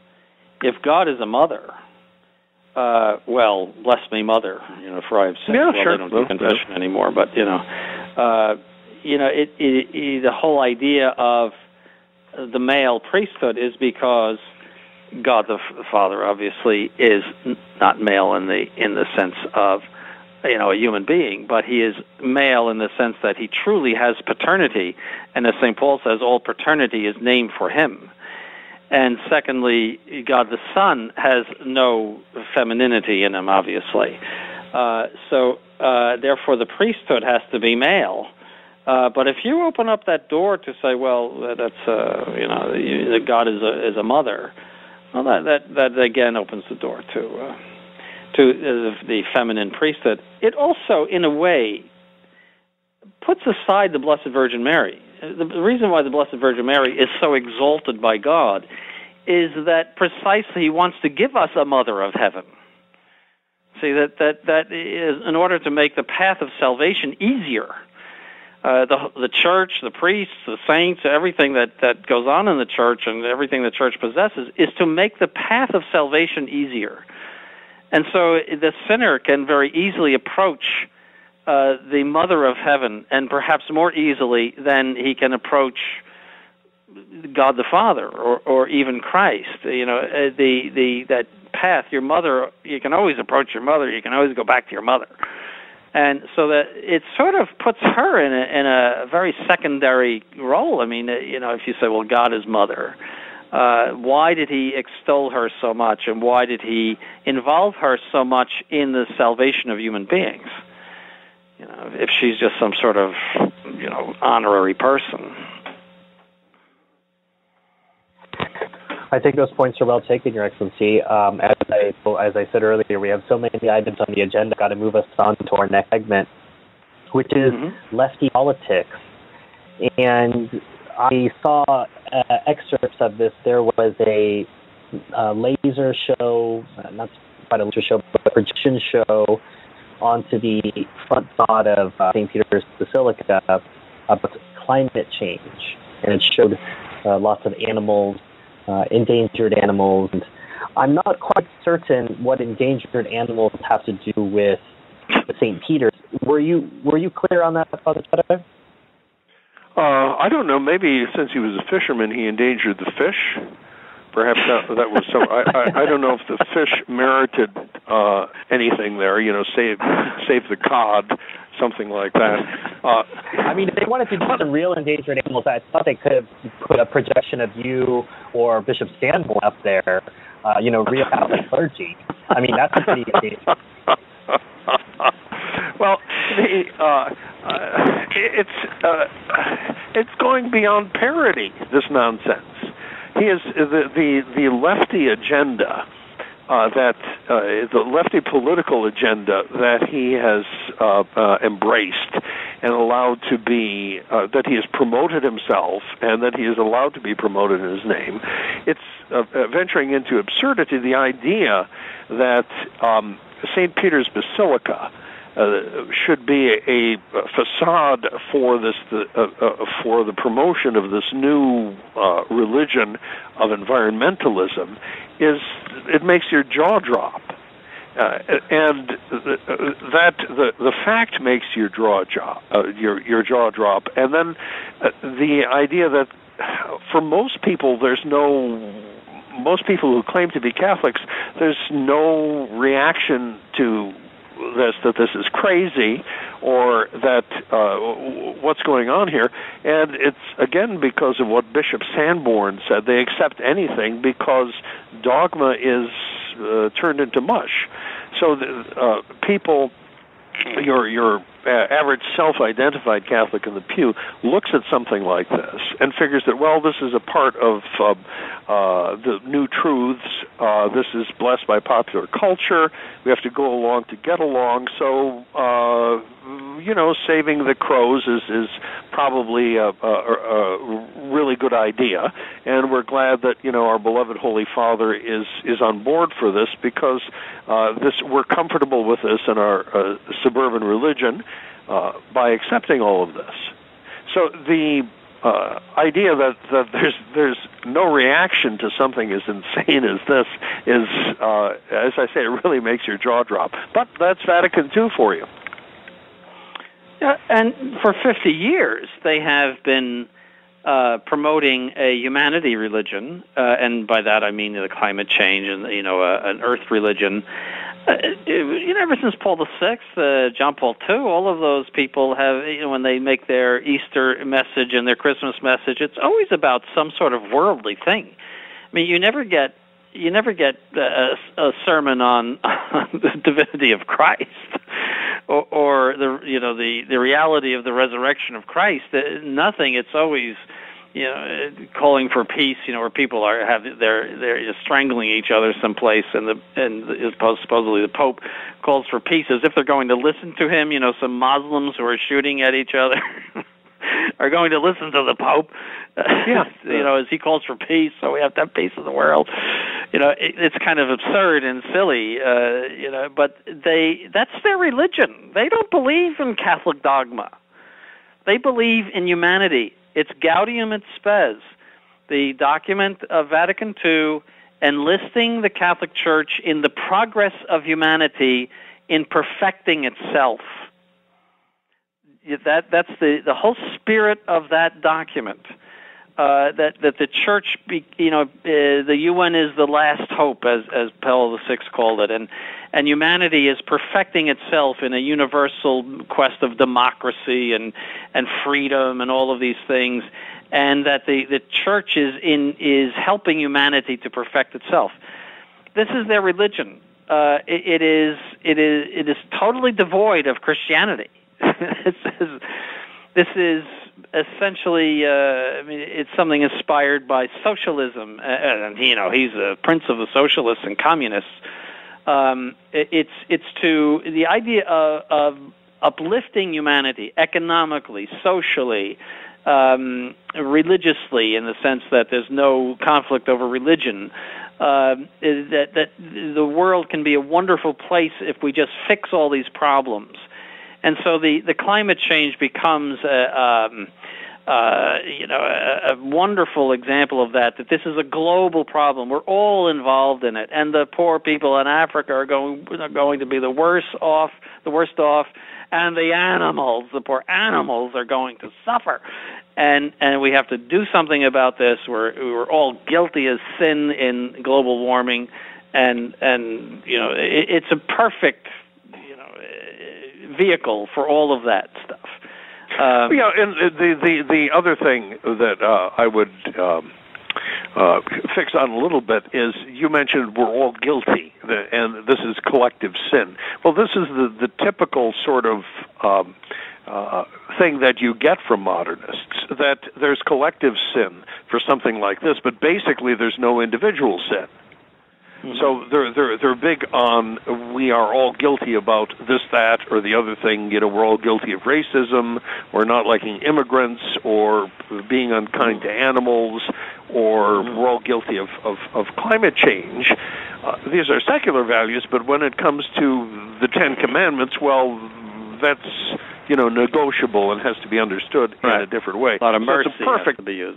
If God is a mother, uh, well, bless me, mother. You know, for I have sinned. Yeah, well, sure. they don't do confession yeah. anymore, but you know, uh, you know, it, it, it, the whole idea of the male priesthood is because God the Father obviously is not male in the in the sense of, you know, a human being, but he is male in the sense that he truly has paternity, and as Saint Paul says, all paternity is named for him. And secondly, God the Son has no femininity in him, obviously. Uh, so, uh, therefore, the priesthood has to be male. Uh, but if you open up that door to say, well, that's uh, you know, that God is a is a mother, well, that that, that again opens the door to uh, to uh, the feminine priesthood. It also, in a way, puts aside the Blessed Virgin Mary. The, the reason why the Blessed Virgin Mary is so exalted by God is that precisely He wants to give us a Mother of Heaven. See, that that that is in order to make the path of salvation easier. Uh, the the church, the priests, the saints, everything that, that goes on in the church and everything the church possesses is to make the path of salvation easier. And so the sinner can very easily approach uh, the Mother of Heaven, and perhaps more easily than he can approach God the Father or, or even Christ. You know, the the that path, your mother, you can always approach your mother, you can always go back to your mother. And so that it sort of puts her in a, in a very secondary role. I mean, you know, if you say, well, God is mother, uh, why did He extol her so much, and why did He involve her so much in the salvation of human beings? You know, if she's just some sort of, you know, honorary person. I think those points are well taken, Your Excellency. Um, as I as I said earlier, we have so many items on the agenda. Got to move us on to our next segment, which is mm-hmm. lefty politics. And I saw uh, excerpts of this. There was a, a laser show, uh, not quite a laser show, but a projection show onto the front side of uh, Saint Peter's Basilica about climate change, and it showed uh, lots of animals. Uh, endangered animals. And I'm not quite certain what endangered animals have to do with Saint Peter's. Were you were you clear on that, Father Taddeus? Uh, I don't know. Maybe since he was a fisherman, he endangered the fish. Perhaps that, that was some. I, I, I don't know if the fish merited uh, anything there. You know, save save the cod, something like that. Uh, I mean, if they wanted to do some real endangered animals, I thought they could have put a projection of you or Bishop Sanborn up there. Uh, you know, real Catholic clergy. I mean, that's pretty endangered. Well, the, uh, uh, it's uh, it's going beyond parody. This nonsense. He is the the, the lefty agenda, uh, that uh, the lefty political agenda that he has uh, uh, embraced and allowed to be, uh, that he has promoted himself and that he is allowed to be promoted in his name. It's uh, venturing into absurdity. The idea that um, Saint Peter's Basilica Uh, should be a, a facade for this, the, uh, uh, for the promotion of this new uh, religion of environmentalism, is it makes your jaw drop, uh, and that the the fact makes your jaw drop, uh, your your jaw drop, and then uh, the idea that for most people there's no. Most people who claim to be Catholics, there's no reaction to this, that this is crazy, or that uh, what's going on here. And it's, again, because of what Bishop Sanborn said. They accept anything because dogma is uh, turned into mush. So the, uh, people, your your uh, average self-identified Catholic in the pew looks at something like this and figures that, well, this is a part of uh, uh, the new truths. Uh, this is blessed by popular culture. We have to go along to get along. So, uh, you know, saving the crows is, is probably a, a, a really good idea. And we're glad that, you know, our beloved Holy Father is, is on board for this, because uh, this we're comfortable with this in our uh, suburban religion uh, by accepting all of this. So the Uh, idea that, that there's there's no reaction to something as insane as this is, uh, as I say, it really makes your jaw drop. But that's Vatican Two for you. Yeah, and for fifty years they have been uh, promoting a humanity religion, uh, and by that I mean the climate change and, you know, uh, an earth religion. Uh, you know, ever since Paul the Sixth, uh, John Paul the Second, all of those people have, you know, when they make their Easter message and their Christmas message, it's always about some sort of worldly thing. I mean, you never get you never get a, a sermon on, on the divinity of Christ, or, or the you know the, the reality of the resurrection of Christ. Nothing. It's always, you know, calling for peace. You know, where people are have they're they're strangling each other someplace, and the and is supposedly the Pope calls for peace as if they're going to listen to him. You know, some Muslims who are shooting at each other are going to listen to the Pope. Yeah, you know, as he calls for peace, so we have to have peace in the world. You know, it, it's kind of absurd and silly. Uh, you know, but they that's their religion. They don't believe in Catholic dogma. They believe in humanity. It's Gaudium et Spes, the document of Vatican Two, enlisting the Catholic Church in the progress of humanity in perfecting itself. That that's the, the whole spirit of that document. Uh, that that the Church, be, you know, uh, the U N is the last hope, as as Paul the Sixth called it, and and humanity is perfecting itself in a universal quest of democracy and and freedom and all of these things, and that the, the Church is in is helping humanity to perfect itself. This is their religion. Uh, it, it is it is it is totally devoid of Christianity. It says this is essentially, uh, I mean, it's something inspired by socialism, and you know, he's a prince of the socialists and communists. Um, it, it's it's to the idea of, of uplifting humanity economically, socially, um, religiously, in the sense that there's no conflict over religion. Uh, that that the world can be a wonderful place if we just fix all these problems. And so the, the climate change becomes a, um, uh, you know, a, a wonderful example of that, that this is a global problem. We're all involved in it. And the poor people in Africa are going, are going to be the worst off, the worst off, and the animals, the poor animals, are going to suffer. And and we have to do something about this. We're, we're all guilty of sin in global warming. And, and you know, it, it's a perfect vehicle for all of that stuff. Um, yeah, and the the the other thing that uh, I would um, uh, fix on a little bit is you mentioned we're all guilty, and this is collective sin. Well, this is the the typical sort of um, uh, thing that you get from modernists, that there's collective sin for something like this, but basically there's no individual sin. So they're they're they're big on we are all guilty about this, that, or the other thing. You know, we're all guilty of racism, or not liking immigrants, or being unkind to animals, or we're all guilty of of, of climate change. Uh, these are secular values, but when it comes to the Ten Commandments, well, that's you know negotiable and has to be understood right. in a different way. A lot of mercy so it's a perfect, has to be used.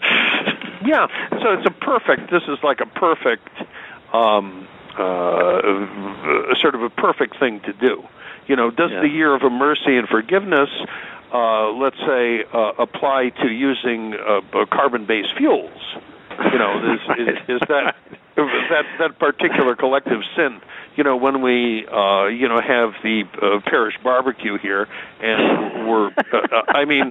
Yeah, so it's a perfect. This is like a perfect. Um, uh, sort of a perfect thing to do. You know, does yeah. the year of mercy and forgiveness, uh, let's say, uh, apply to using uh, carbon-based fuels? You know, is, is, is that that that particular collective sin? You know, when we uh, you know have the uh, parish barbecue here, and we're, uh, I mean.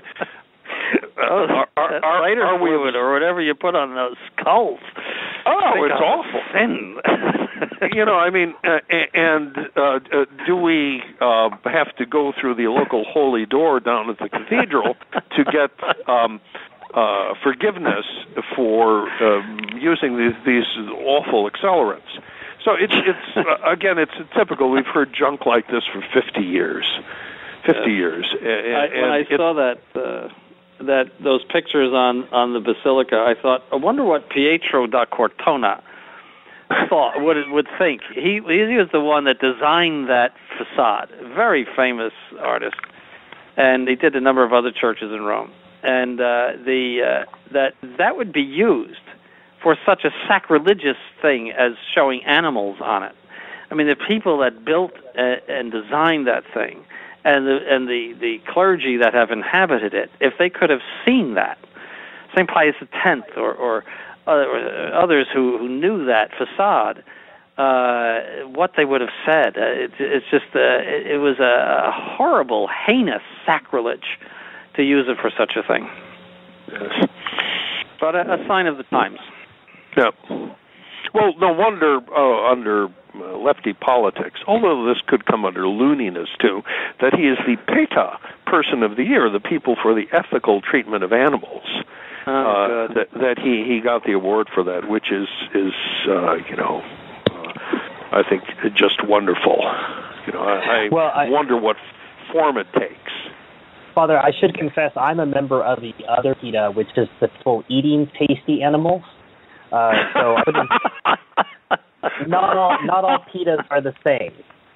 Oh, are, are, are, lighter are we, fluid or whatever you put on those skulls. Oh, it's awful. Sin. You know, I mean, uh, and uh, uh, do we uh, have to go through the local holy door down at the cathedral to get um, uh, forgiveness for um, using these, these awful accelerants? So it's it's uh, again, it's typical. We've heard junk like this for fifty years. Fifty yeah. years. And, I, when I it, saw that. Uh, that those pictures on, on the basilica, I thought, I wonder what Pietro da Cortona thought, would would think. He he was the one that designed that facade, very famous artist, and he did a number of other churches in Rome. And uh, the uh, that that would be used for such a sacrilegious thing as showing animals on it. I mean, the people that built uh, and designed that thing, and the and the, the clergy that have inhabited it, if they could have seen that, Saint Pius the Tenth or, or, or others who, who knew that facade, uh, what they would have said. Uh, it, it's just, uh, it, it was a horrible, heinous sacrilege to use it for such a thing. Yes. But a, a sign of the times. Yeah. Well, no wonder uh, under uh, lefty politics, although this could come under looniness too, that he is the PETA Person of the Year, the People for the Ethical Treatment of Animals. Oh, uh, that, that he, he got the award for that, which is is uh, you know, uh, I think just wonderful. You know, I, I well, I wonder what form it takes. Father, I should confess, I'm a member of the other PETA, which is the people eating tasty animals. Uh, so I wouldn't, not all not all PETAs are the same.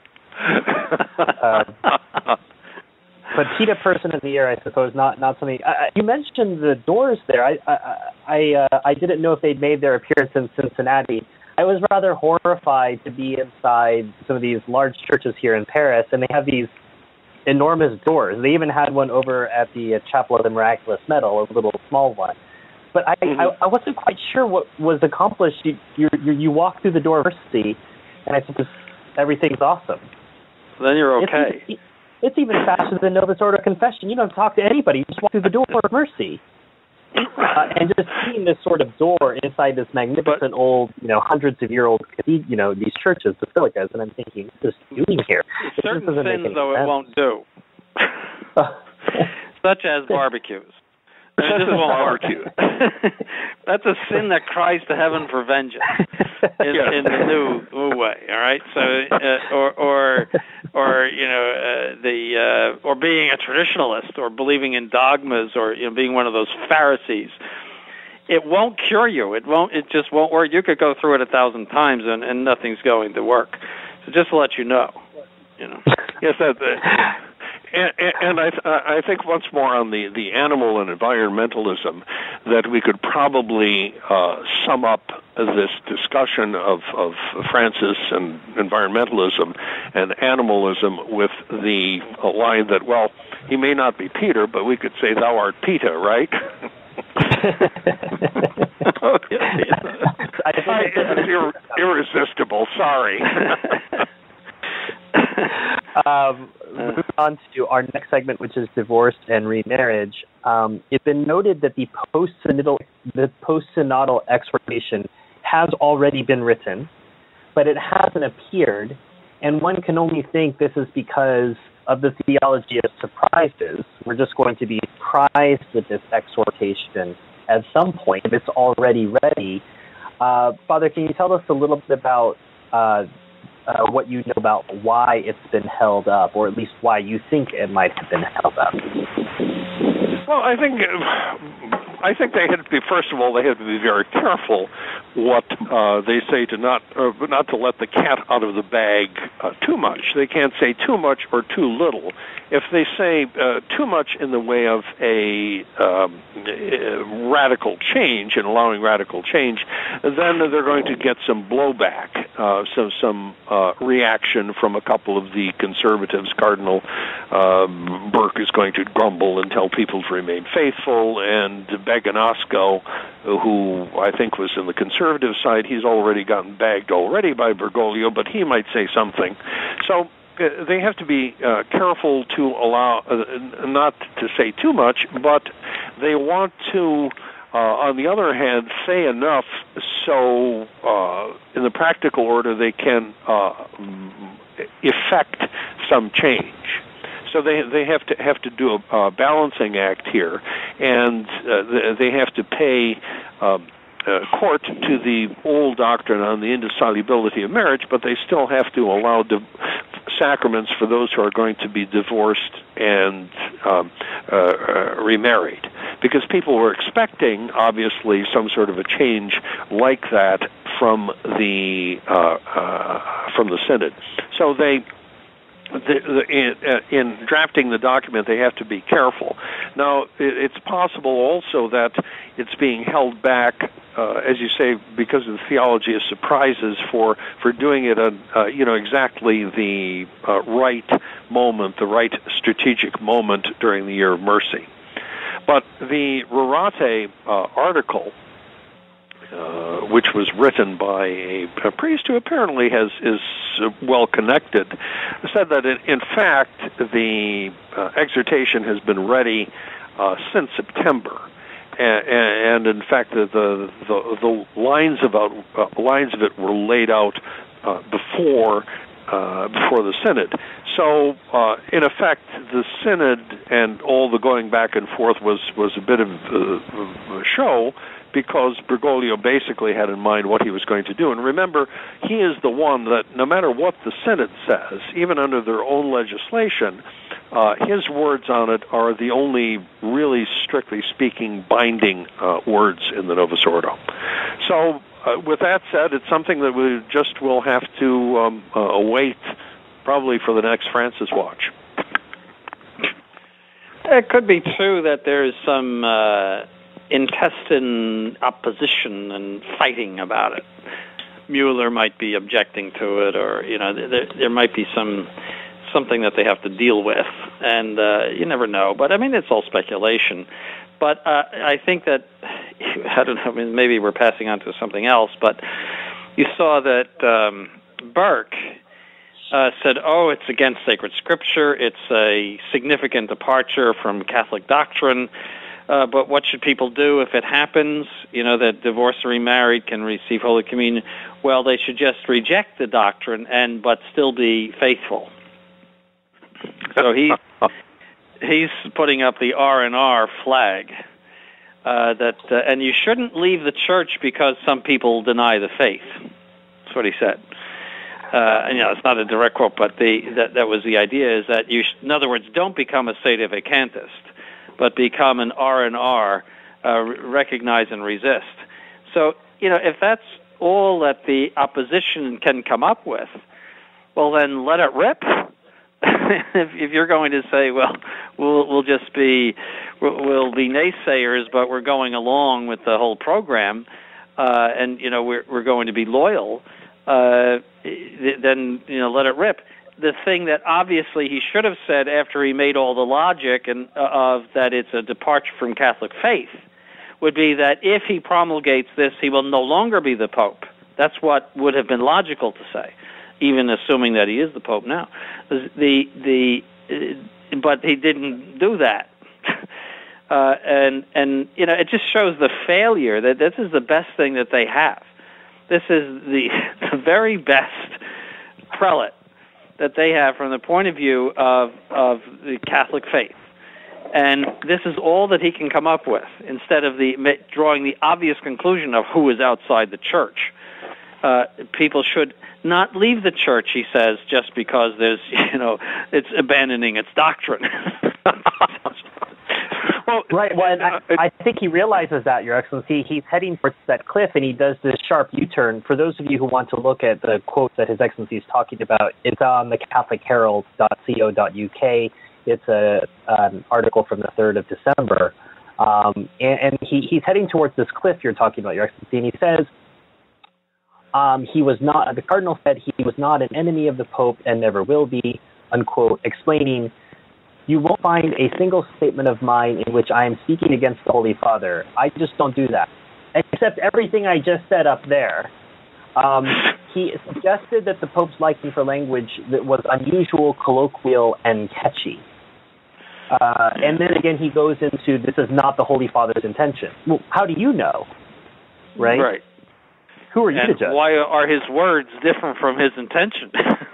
Uh, but PETA Person of the Year, I suppose, not not something. Uh, you mentioned the Doors there. I I I, uh, I didn't know if they'd made their appearance in Cincinnati. I was rather horrified to be inside some of these large churches here in Paris, and they have these enormous doors. They even had one over at the uh, Chapel of the Miraculous Medal, a little small one. But I, mm-hmm. I, I wasn't quite sure what was accomplished. You, you, you walk through the door of mercy, and I suppose everything's awesome. Then you're okay. It's, it's even faster than Novus Ordo Confession. You don't have to talk to anybody. You just walk through the door of mercy. Uh, and just seeing this sort of door inside this magnificent but, old, you know, hundreds of year old, you know, these churches, basilicas, and I'm thinking, what is this doing here? Certain things, though, sense. It won't do. Such as barbecues. Such as barbecue. That's a sin that cries to heaven for vengeance in, yeah. in the new, new way. All right, so uh, or or or you know uh, the uh, or being a traditionalist or believing in dogmas or you know being one of those Pharisees. It won't cure you. It won't. It just won't work. You could go through it a thousand times and, and nothing's going to work. So just to let you know, you know. Yes, that. Uh, And, and I, th- I think once more on the, the animal and environmentalism, that we could probably uh, sum up this discussion of, of Francis and environmentalism and animalism with the line that, well, he may not be Peter, but we could say thou art PETA, right? oh, yeah, yeah. I, it's ir- irresistible, sorry. Um, moving on to our next segment, which is divorce and remarriage. Um, it's been noted that the post-synodal, the post-synodal exhortation has already been written, but it hasn't appeared, and one can only think this is because of the theology of surprises. We're just going to be surprised with this exhortation at some point if it's already ready. Uh, Father, can you tell us a little bit about uh, Uh, what you know about why it's been held up, or at least why you think it might have been held up? Well, I think I think they had to be. First of all, they had to be very careful what uh, they say to not uh, not to let the cat out of the bag uh, too much. They can't say too much or too little. If they say uh, too much in the way of a um, radical change and allowing radical change, then they're going to get some blowback, uh, some some uh, reaction from a couple of the conservatives. Cardinal uh, Burke is going to grumble and tell people to remain faithful, and Baganasco, who I think was in the conservative side, he's already gotten bagged already by Bergoglio, but he might say something. So uh, they have to be uh, careful to allow, uh, not to say too much, but they want to, uh, on the other hand, say enough so uh, in the practical order they can uh, effect some change. So they they have to have to do a uh, balancing act here, and uh, they have to pay uh, uh, court to the old doctrine on the indissolubility of marriage, but they still have to allow div- sacraments for those who are going to be divorced and um, uh, uh, remarried, because people were expecting, obviously, some sort of a change like that from the uh, uh, from the synod. So they. The, the, in, uh, in drafting the document, they have to be careful. Now, it, it's possible also that it's being held back, uh, as you say, because of the theology of surprises for, for doing it at uh, you know exactly the uh, right moment, the right strategic moment during the Year of Mercy. But the Rorate uh, article, Uh, which was written by a, a priest who apparently has is uh, well connected, said that in, in fact the uh, exhortation has been ready uh, since September, and, and in fact, the the, the, the lines about uh, lines of it were laid out uh, before uh, before the synod. So, uh, in effect, the synod and all the going back and forth was was a bit of uh, a show, because Bergoglio basically had in mind what he was going to do. And remember, he is the one that, no matter what the synod says, even under their own legislation, uh, his words on it are the only really, strictly speaking, binding uh, words in the Novus Ordo. So, uh, with that said, it's something that we just will have to um, uh, await probably for the next Francis Watch. It could be true that there's some uh, intestine opposition and fighting about it. Mueller might be objecting to it, or you know, there, there might be some something that they have to deal with, and uh, you never know. But I mean, it's all speculation. But uh, I think that I don't know. I mean, maybe we're passing on to something else. But you saw that um, Burke uh, said, "Oh, it's against sacred scripture. It's a significant departure from Catholic doctrine." Uh, but what should people do if it happens? You know, that divorced or remarried can receive Holy Communion. Well, they should just reject the doctrine and but still be faithful. So he's he's putting up the R and R flag. Uh, that uh, and you shouldn't leave the church because some people deny the faith. That's what he said. Uh, and, you know, it's not a direct quote, but the that that was the idea. Is that you, sh- in other words, don't become a sedevacantist, but become an R and R, uh, recognize and resist. So, you know, if that's all that the opposition can come up with, well, then let it rip. if, if you're going to say, well, we'll we'll just be we'll, we'll be naysayers, but we're going along with the whole program, uh, and you know we're we're going to be loyal, uh, then you know let it rip. The thing that obviously he should have said after he made all the logic and uh, of that it's a departure from Catholic faith would be that if he promulgates this, he will no longer be the Pope. That's what would have been logical to say, even assuming that he is the Pope now. The the uh, but he didn't do that, uh, and and you know it just shows the failure that this is the best thing that they have. This is the the very best prelate that they have from the point of view of of the Catholic faith. And this is all that he can come up with, instead of the drawing the obvious conclusion of who is outside the church. Uh, people should not leave the church, he says, just because there's, you know, it's abandoning its doctrine. Well, right. Well, and I, I think he realizes that, Your Excellency. He's heading towards that cliff, and he does this sharp U-turn. For those of you who want to look at the quote that His Excellency is talking about, it's on the catholic herald dot co dot U K. It's a, an article from the third of December. Um, and and he, he's heading towards this cliff you're talking about, Your Excellency, and he says, um, he was not, the Cardinal said he was not an enemy of the Pope and never will be, unquote, explaining, "You won't find a single statement of mine in which I am speaking against the Holy Father. I just don't do that. Except everything I just said up there." Um, he suggested that the Pope's liking for language that was unusual, colloquial, and catchy. Uh, and then again, he goes into, this is not the Holy Father's intention. Well, how do you know? Right? Right. Who are you and to judge? Why are his words different from his intention?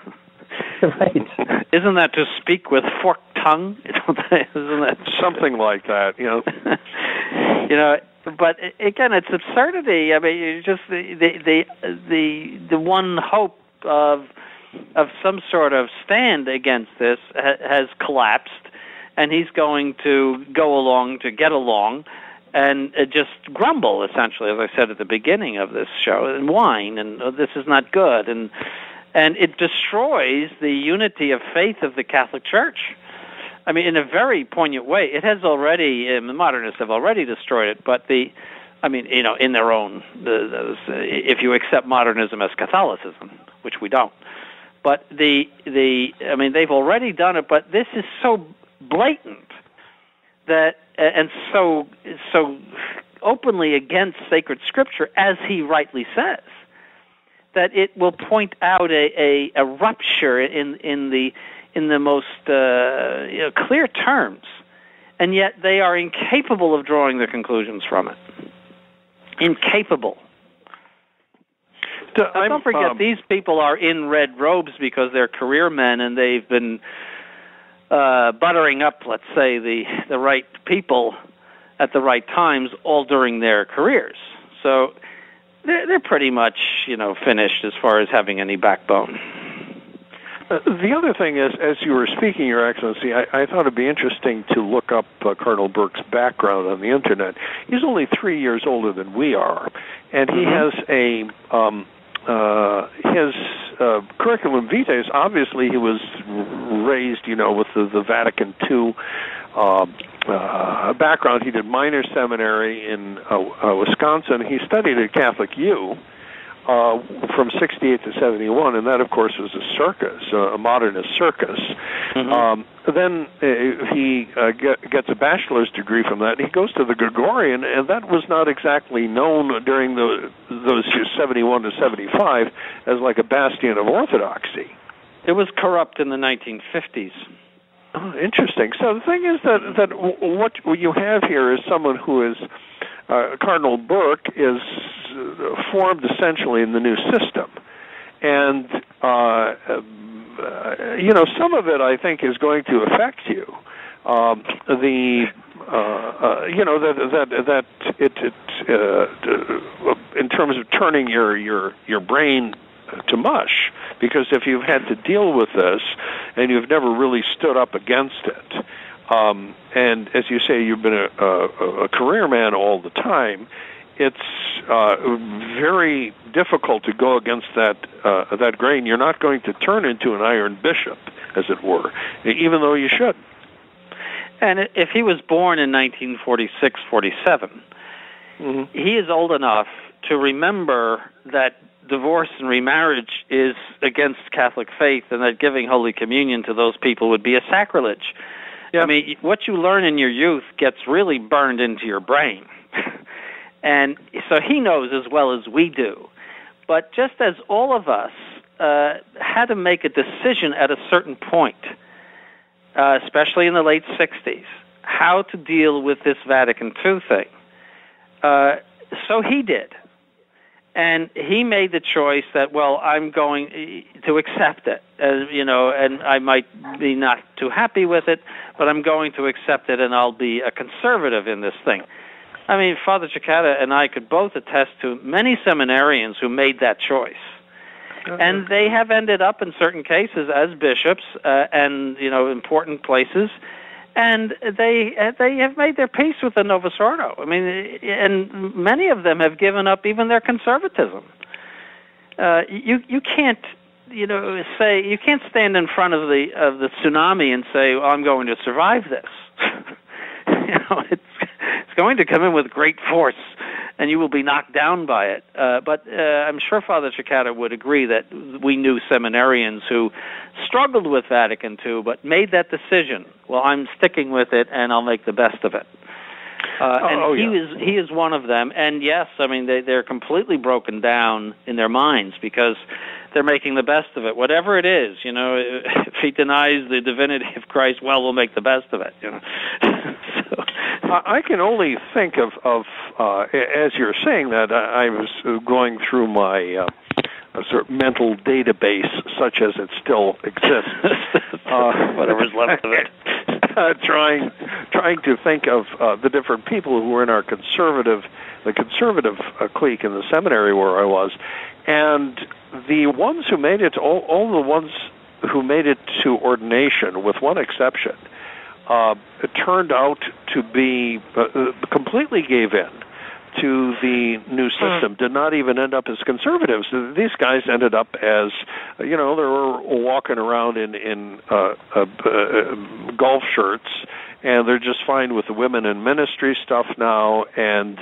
Right. Isn't that to speak with forked tongue? Isn't that something like that? You know. You know, but again, it's absurdity. I mean, you just the the the the, the one hope of of some sort of stand against this ha, has collapsed, and he's going to go along to get along, and uh, just grumble essentially, as I said at the beginning of this show, and whine, and oh, this is not good, and. And it destroys the unity of faith of the Catholic Church. I mean, in a very poignant way. It has already, the modernists have already destroyed it, but the, I mean, you know, in their own, the, the, if you accept modernism as Catholicism, which we don't. But the, the, I mean, they've already done it, but this is so blatant that, and so, so openly against sacred scripture, as he rightly says, that it will point out a, a, a rupture in in the in the most uh, you know, clear terms, and yet they are incapable of drawing the conclusions from it. Incapable. Now, don't forget, um, these people are in red robes because they're career men, and they've been uh, buttering up, let's say, the, the right people at the right times all during their careers. So they're, they're pretty much, you know, finished as far as having any backbone. Uh, the other thing is, as you were speaking, Your Excellency, I, I thought it'd be interesting to look up uh, Cardinal Burke's background on the Internet. He's only three years older than we are, and he mm-hmm. has a... Um, Uh, his uh, curriculum vitae is obviously he was raised, you know, with the, the Vatican two uh, uh, background. He did minor seminary in uh, uh, Wisconsin. He studied at Catholic U uh, from sixty-eight to seventy-one, and that, of course, was a circus, a modernist circus. Mm-hmm. Um, then uh, he uh, get, gets a bachelor's degree from that. He goes to the Gregorian, and that was not exactly known during the, those years, seventy-one to seventy-five, as like a bastion of orthodoxy. It was corrupt in the nineteen fifties. Oh, interesting. So the thing is that, that what you have here is someone who is, uh, Cardinal Burke is formed essentially in the new system. And, uh, uh, you know, some of it, I think, is going to affect you. Um, the, uh, uh, you know, that, that, that it, it uh, in terms of turning your, your, your brain to mush, because if you've had to deal with this and you've never really stood up against it, um, and as you say, you've been a, a, a career man all the time, it's uh, very difficult to go against that uh, that grain. You're not going to turn into an iron bishop, as it were, even though you should. And if he was born in nineteen forty-six, forty-seven, mm-hmm. he is old enough to remember that divorce and remarriage is against Catholic faith, and that giving Holy Communion to those people would be a sacrilege. Yeah. I mean, what you learn in your youth gets really burned into your brain. And so he knows as well as we do. But just as all of us uh, had to make a decision at a certain point, uh, especially in the late sixties, how to deal with this Vatican two thing, uh, so he did. And he made the choice that, well, I'm going to accept it, uh, you know, and I might be not too happy with it, but I'm going to accept it, and I'll be a conservative in this thing. I mean, Father Cekada and I could both attest to many seminarians who made that choice. Okay. And they have ended up in certain cases as bishops uh, and, you know, important places. And they they have made their peace with the Novus Ordo. I mean, and many of them have given up even their conservatism. Uh, you you can't you know say you can't stand in front of the of the tsunami and say, well, I'm going to survive this. you know, it's it's going to come in with great force, and you will be knocked down by it. Uh, but uh, I'm sure Father Cekada would agree that we knew seminarians who struggled with Vatican two, but made that decision. Well, I'm sticking with it, and I'll make the best of it. Uh, and oh, he yeah. is he is one of them. And yes, I mean they they're completely broken down in their minds because they're making the best of it. Whatever it is, you know, if he denies the divinity of Christ, well, we'll make the best of it. You know. so. I can only think of of uh, as you're saying that I was going through my uh, sort of mental database, such as it still exists. uh, Whatever's left of it. Uh, trying, trying to think of uh, the different people who were in our conservative, the conservative uh, clique in the seminary where I was, and the ones who made it, all, all the ones who made it to ordination, with one exception, uh, it turned out to be uh, completely gave in to the new system, did not even end up as conservatives. These guys ended up as, you know, they were walking around in, in uh, uh, uh, golf shirts, and they're just fine with the women in ministry stuff now, and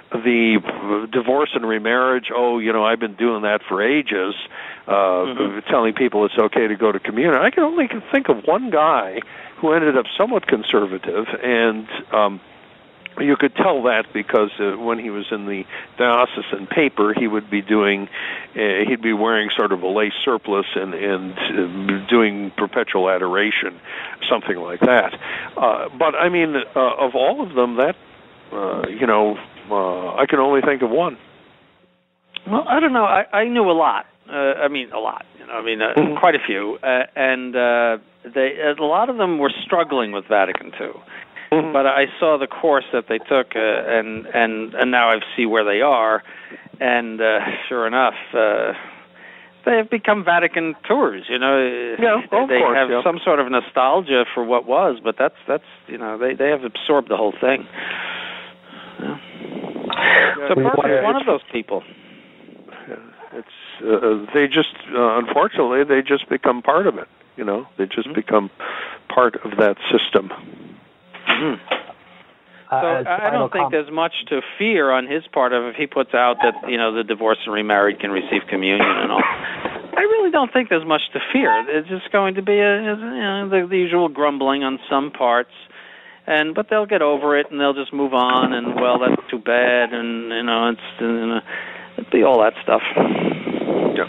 the divorce and remarriage, oh, you know, I've been doing that for ages, uh, mm-hmm. telling people it's okay to go to communion. I can only think of one guy who ended up somewhat conservative, and um, you could tell that because uh, when he was in the diocesan paper, he would be doing, uh, he'd be wearing sort of a lace surplice and, and uh, doing perpetual adoration, something like that. Uh, but, I mean, uh, of all of them, that, uh, you know, uh, I can only think of one. Well, I don't know. I, I knew a lot. Uh, I mean, a lot. You know, I mean, uh, mm-hmm. quite a few. Uh, and uh, they, a lot of them were struggling with Vatican two. Mm-hmm. But I saw the course that they took, uh, and and and now I see where they are, and uh, sure enough, uh, they have become Vatican tours. You know, yeah, they, they course, have yeah. some sort of nostalgia for what was, but that's that's you know they they have absorbed the whole thing. Yeah. Yeah, so Burke is one of those people. It's uh, they just uh, unfortunately they just become part of it. You know, they just mm-hmm. become part of that system. Mm. So uh, I don't think there's much to fear on his part of if he puts out that, you know, the divorced and remarried can receive communion and all. I really don't think there's much to fear. It's just going to be a, you know, the, the usual grumbling on some parts, and but they'll get over it and they'll just move on. And well, that's too bad, and you know, it's you know, it'll be all that stuff. Yeah.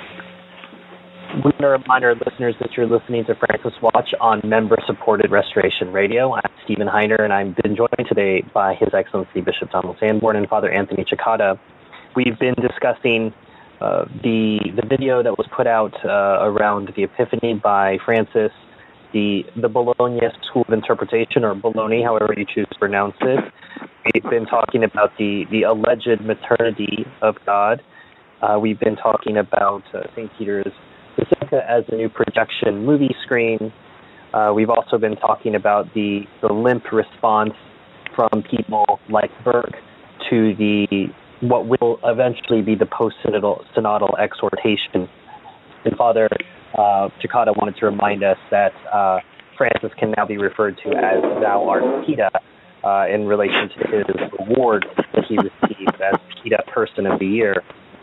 We want to remind our listeners that you're listening to Francis Watch on member-supported Restoration Radio. I'm Stephen Heiner, and I've been joined today by His Excellency Bishop Donald Sanborn and Father Anthony Cekada. We've been discussing uh, the the video that was put out uh, around the Epiphany by Francis, the the Bologna School of Interpretation, or Bologna, however you choose to pronounce it. We've been talking about the, the alleged maternity of God. Uh, we've been talking about uh, Saint Peter's Basilica as a new projection movie screen. Uh, we've also been talking about the, the limp response from people like Burke to the what will eventually be the post-synodal synodal exhortation. And Father uh, Cekada wanted to remind us that uh, Francis can now be referred to as Thou art PETA uh, in relation to his award that he received as PETA Person of the Year.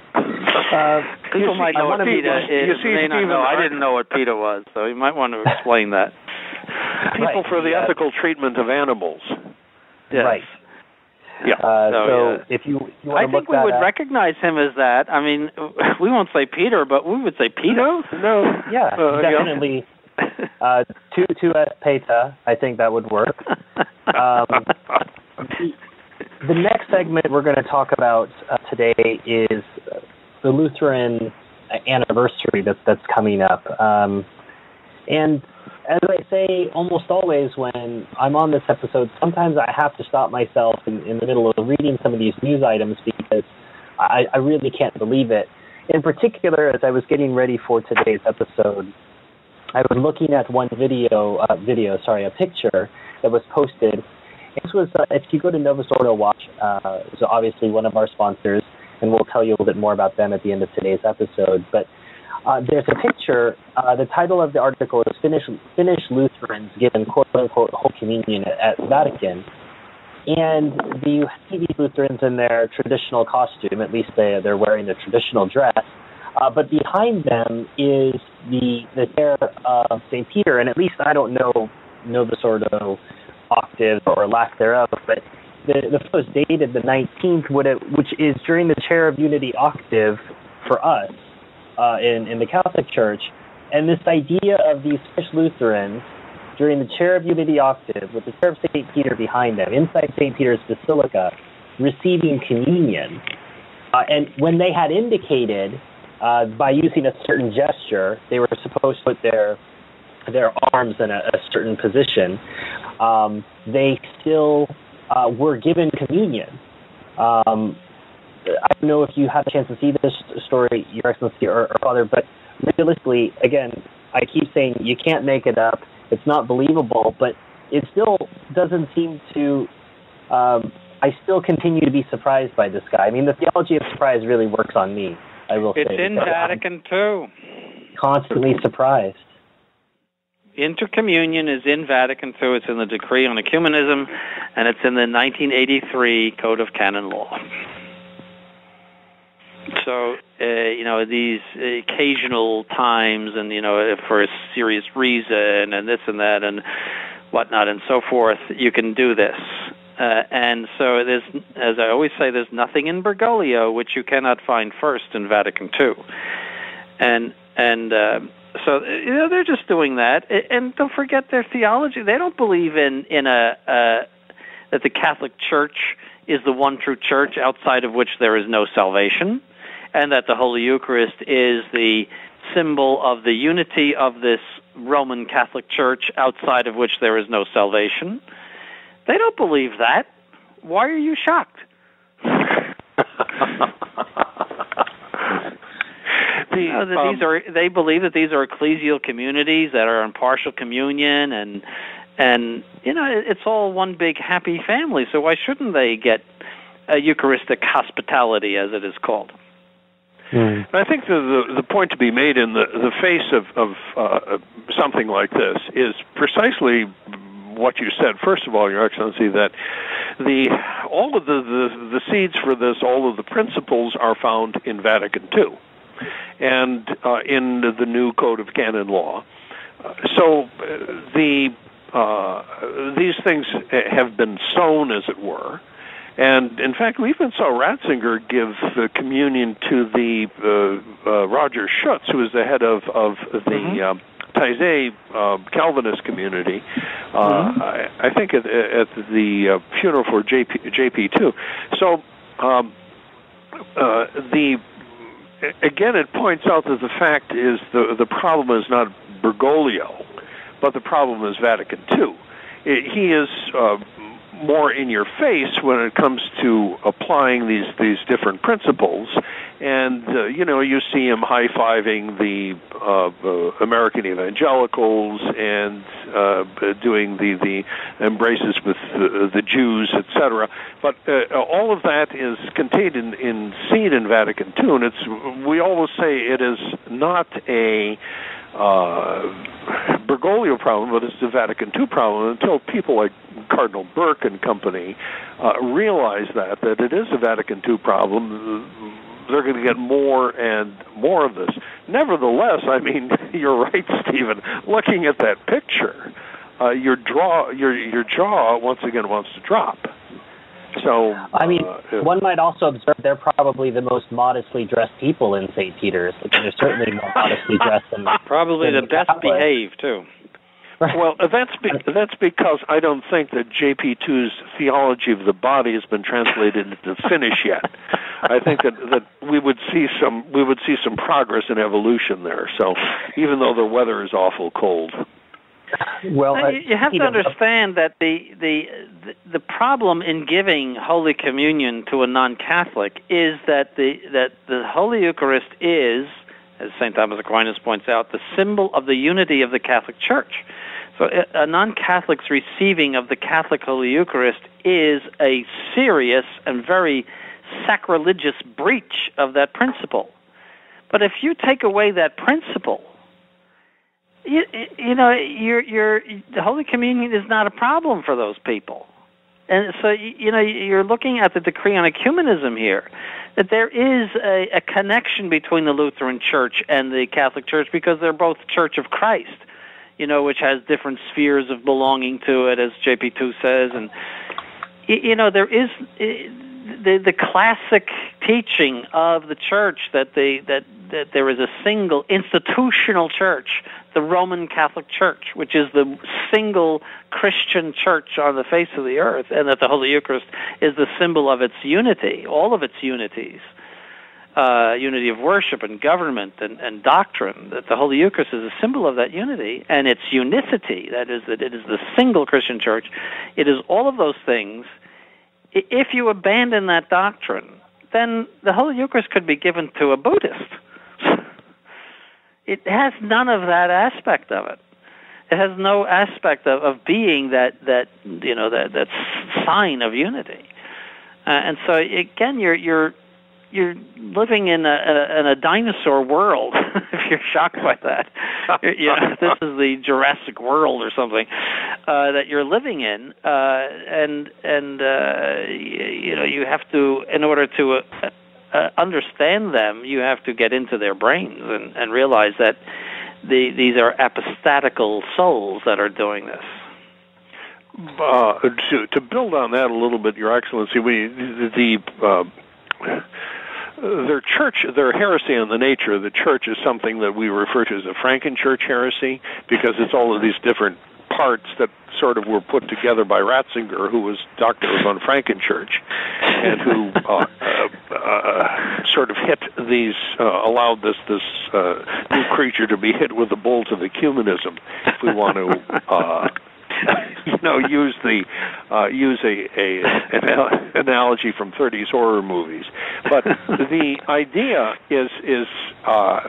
Uh, people might know what PETA is. You see, may not know. I didn't know what PETA was, so you might want to explain that. People right. for the yeah. ethical treatment of animals. Yes. Right. Yeah. Uh, so, so yeah. if you, you want I to think look we that would up, recognize him as that. I mean, we won't say Peter, but we would say PETA. No, no. Yeah, uh, definitely. Yeah. Uh, two, two S PETA. I think that would work. Um, the, the next segment we're going to talk about uh, today is Uh, the Lutheran anniversary that's that's coming up, um, and as I say almost always when I'm on this episode, sometimes I have to stop myself in, in the middle of reading some of these news items because I, I really can't believe it. In particular, as I was getting ready for today's episode, I was looking at one video, uh, video, sorry, a picture that was posted. This was uh, if you go to Novus Ordo Watch, uh, so obviously one of our sponsors. And we'll tell you a little bit more about them at the end of today's episode. But uh, there's a picture. Uh, the title of the article is Finnish, Finnish Lutherans Given Quote-Unquote Whole Communion at, at Vatican. And the, you see these Lutherans in their traditional costume, at least they, they're wearing the traditional dress. Uh, but behind them is the, the chair of Saint Peter. And at least I don't know Novus Ordo octaves or lack thereof, but The, the photo is dated the nineteenth, which is during the Chair of Unity octave for us uh, in, in the Catholic Church. And this idea of these Finnish Lutherans during the Chair of Unity octave with the Chair of Saint Peter behind them, inside Saint Peter's Basilica, receiving communion. Uh, and when they had indicated uh, by using a certain gesture, they were supposed to put their, their arms in a, a certain position, um, they still... Uh, were given communion. Um, I don't know if you had a chance to see this story, Your Excellency or, or Father, but realistically, again, I keep saying you can't make it up. It's not believable, but it still doesn't seem to. Um, I still continue to be surprised by this guy. I mean, the theology of surprise really works on me. I will it's say. It's in Vatican too. Constantly surprised. Intercommunion is in Vatican two. It's in the Decree on Ecumenism, and it's in the nineteen eighty-three Code of Canon Law. So, uh, you know, these occasional times, and, you know, for a serious reason, and this and that, and whatnot, and so forth, you can do this. Uh, and so there's, as I always say, there's nothing in Bergoglio which you cannot find first in Vatican Two. And and uh, so you know they're just doing that. And don't forget their theology. They don't believe in in a uh, that the Catholic Church is the one true church outside of which there is no salvation, and that the Holy Eucharist is the symbol of the unity of this Roman Catholic Church outside of which there is no salvation. They don't believe that. Why are you shocked? the, you know, that um, these are, they believe that these are ecclesial communities that are in partial communion, and and you know it's all one big happy family. So why shouldn't they get a Eucharistic hospitality, as it is called? Mm. I think the, the the point to be made in the the face of of uh, something like this is precisely what you said. First of all, Your Excellency, that the all of the, the, the seeds for this, all of the principles are found in Vatican Two, and uh, in the, the new Code of Canon Law. Uh, so uh, the uh, these things have been sown, as it were. And, in fact, we even saw Ratzinger give the communion to the uh, uh, Roger Schutz, who is the head of, of the mm-hmm. uh, Taizé uh, Calvinist community, uh, mm-hmm. I, I think at, at the uh, funeral for J P, J P two. So, um, uh, the again, it points out that the fact is the, the problem is not Bergoglio, but the problem is Vatican Two. It, he is... Uh, more in your face when it comes to applying these these different principles, and uh, you know you see him high-fiving the uh, uh, American evangelicals and uh, doing the the embraces with the, the Jews, et cetera. But uh, all of that is contained in, in seed in Vatican Two, and it's we always say it is not a Uh, Bergoglio problem, but it's the Vatican Two problem. Until people like Cardinal Burke and company uh, realize that, that it is a Vatican Two problem, they're going to get more and more of this. Nevertheless, I mean, you're right, Stephen. Looking at that picture, uh, your draw, your your jaw once again wants to drop. So, I mean, uh, one might also observe they're probably the most modestly dressed people in Saint Peter's. They're certainly more modestly dressed than probably than the best Catholic. behaved too. Well, that's be, that's because I don't think that J P two's theology of the body has been translated into Finnish yet. I think that, that we would see some we would see some progress in evolution there. So, even though the weather is awful cold. Well, uh, you have to understand that the, the the problem in giving Holy Communion to a non-Catholic is that the that the Holy Eucharist is, as Saint Thomas Aquinas points out, the symbol of the unity of the Catholic Church. So a non-Catholic's receiving of the Catholic Holy Eucharist is a serious and very sacrilegious breach of that principle. But if you take away that principle, You, you know, you're, you're, the Holy Communion is not a problem for those people. And so, you know, you're looking at the decree on ecumenism here, that there is a, a connection between the Lutheran Church and the Catholic Church because they're both Church of Christ, you know, which has different spheres of belonging to it, as J P two says. And, you know, there is the, the classic teaching of the Church that, the, that, that there is a single institutional church, the Roman Catholic Church, which is the single Christian church on the face of the earth, and that the Holy Eucharist is the symbol of its unity, all of its unities, uh, unity of worship and government and, and doctrine, that the Holy Eucharist is a symbol of that unity, and its unicity, that is, that it is the single Christian church. It is all of those things. If you abandon that doctrine, then the Holy Eucharist could be given to a Buddhist. It has none of that aspect of it. It has no aspect of, of being that, that you know that, that sign of unity. Uh, and so again, you're you're you're living in a, a in a dinosaur world. If you're shocked by that, you're, you know, this is the Jurassic world or something uh, that you're living in, uh, and and uh, you, you know you have to, in order to Uh, Uh, understand them, you have to get into their brains and, and realize that the, these are apostatical souls that are doing this. uh, to, to build on that a little bit, Your Excellency, we the uh, their church, their heresy on the nature of the church is something that we refer to as a Frankenchurch heresy, because it's all of these different parts that sort of were put together by Ratzinger, who was Doctor von Frankenchurch, and who uh, uh, uh, sort of hit these, uh, allowed this this uh, new creature to be hit with the bolts of ecumenism, if we want to, uh, you know, use the uh, use a, a an analogy from thirties horror movies. But the idea is is uh,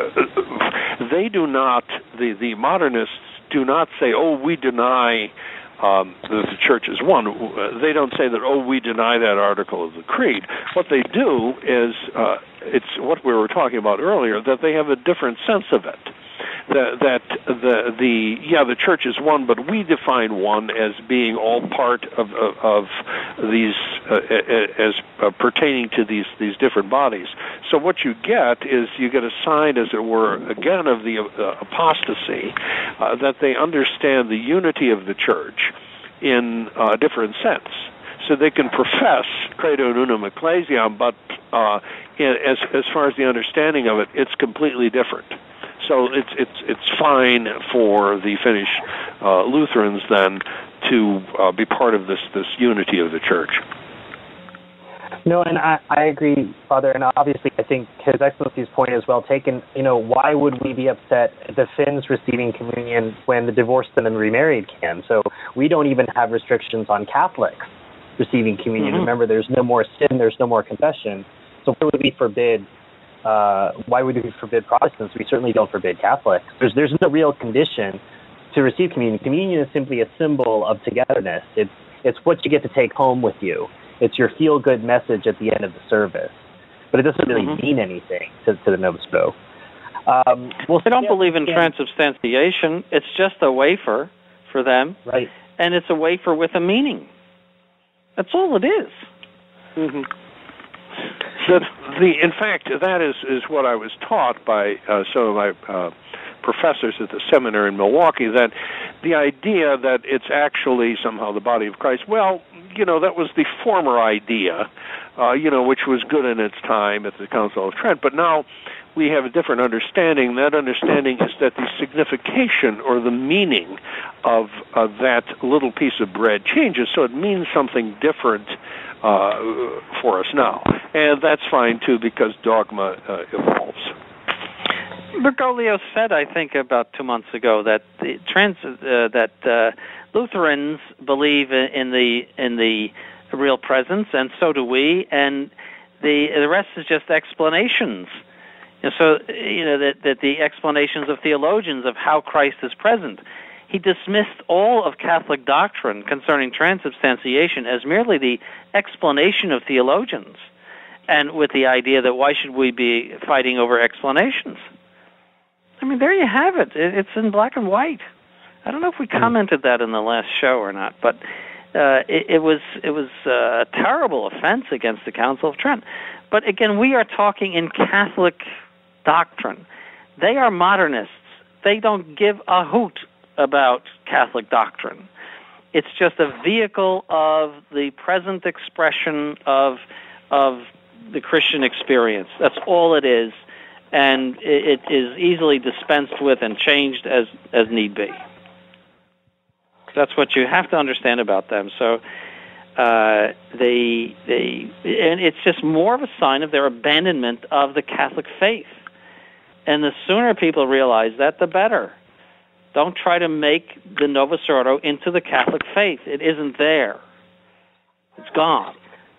they do not, the the modernists do not say, oh, we deny um, that the church is one. They don't say that, oh, we deny that article of the creed. What they do is, uh, it's what we were talking about earlier, that they have a different sense of it. That, that the the yeah the church is one, but we define one as being all part of of, of these uh, as uh, pertaining to these these different bodies. So what you get is you get a sign, as it were, again of the uh, apostasy, uh, that they understand the unity of the church in a different sense. So they can profess credo unum ecclesiam, but uh, as as far as the understanding of it, it's completely different. So it's it's it's fine for the Finnish uh, Lutherans then to uh, be part of this this unity of the church. No, and I, I agree, Father, and obviously I think His Excellency's point is well taken. You know, why would we be upset at the Finns receiving communion when the divorced and then remarried can? So we don't even have restrictions on Catholics receiving communion. Mm-hmm. Remember, there's no more sin, there's no more confession. So why would we forbid Uh, why would we forbid Protestants? We certainly don't forbid Catholics. There's there's no real condition to receive communion. Communion is simply a symbol of togetherness. It's it's what you get to take home with you. It's your feel-good message at the end of the service. But it doesn't really mm-hmm. mean anything to, to the Novus Pro. Um, well, they don't yeah, believe in yeah. transubstantiation. It's just a wafer for them. Right. And it's a wafer with a meaning. That's all it is. Mm-hmm. The, the, in fact, that is, is what I was taught by uh, some of my uh, professors at the seminary in Milwaukee, that the idea that it's actually somehow the body of Christ, well, you know, that was the former idea, uh, you know, which was good in its time at the Council of Trent, but now we have a different understanding. That understanding is that the signification or the meaning of uh, that little piece of bread changes, so it means something different uh, for us now. And that's fine, too, because dogma uh, evolves. Bergoglio said, I think, about two months ago that the trans uh, that uh, Lutherans believe in the in the real presence, and so do we, and the the rest is just explanations. And so, you know, that, that the explanations of theologians of how Christ is present. He dismissed all of Catholic doctrine concerning transubstantiation as merely the explanation of theologians, and with the idea that why should we be fighting over explanations? I mean, there you have it. It's in black and white. I don't know if we commented that in the last show or not, but uh, it, it was it was a terrible offense against the Council of Trent. But again, we are talking in Catholic doctrine. They are modernists. They don't give a hoot about Catholic doctrine. It's just a vehicle of the present expression of of the Christian experience. That's all it is, and it, it is easily dispensed with and changed as as need be. That's what you have to understand about them. So uh, they they and it's just more of a sign of their abandonment of the Catholic faith. And the sooner people realize that, the better. Don't try to make the Novus Ordo into the Catholic faith. It isn't there. It's gone.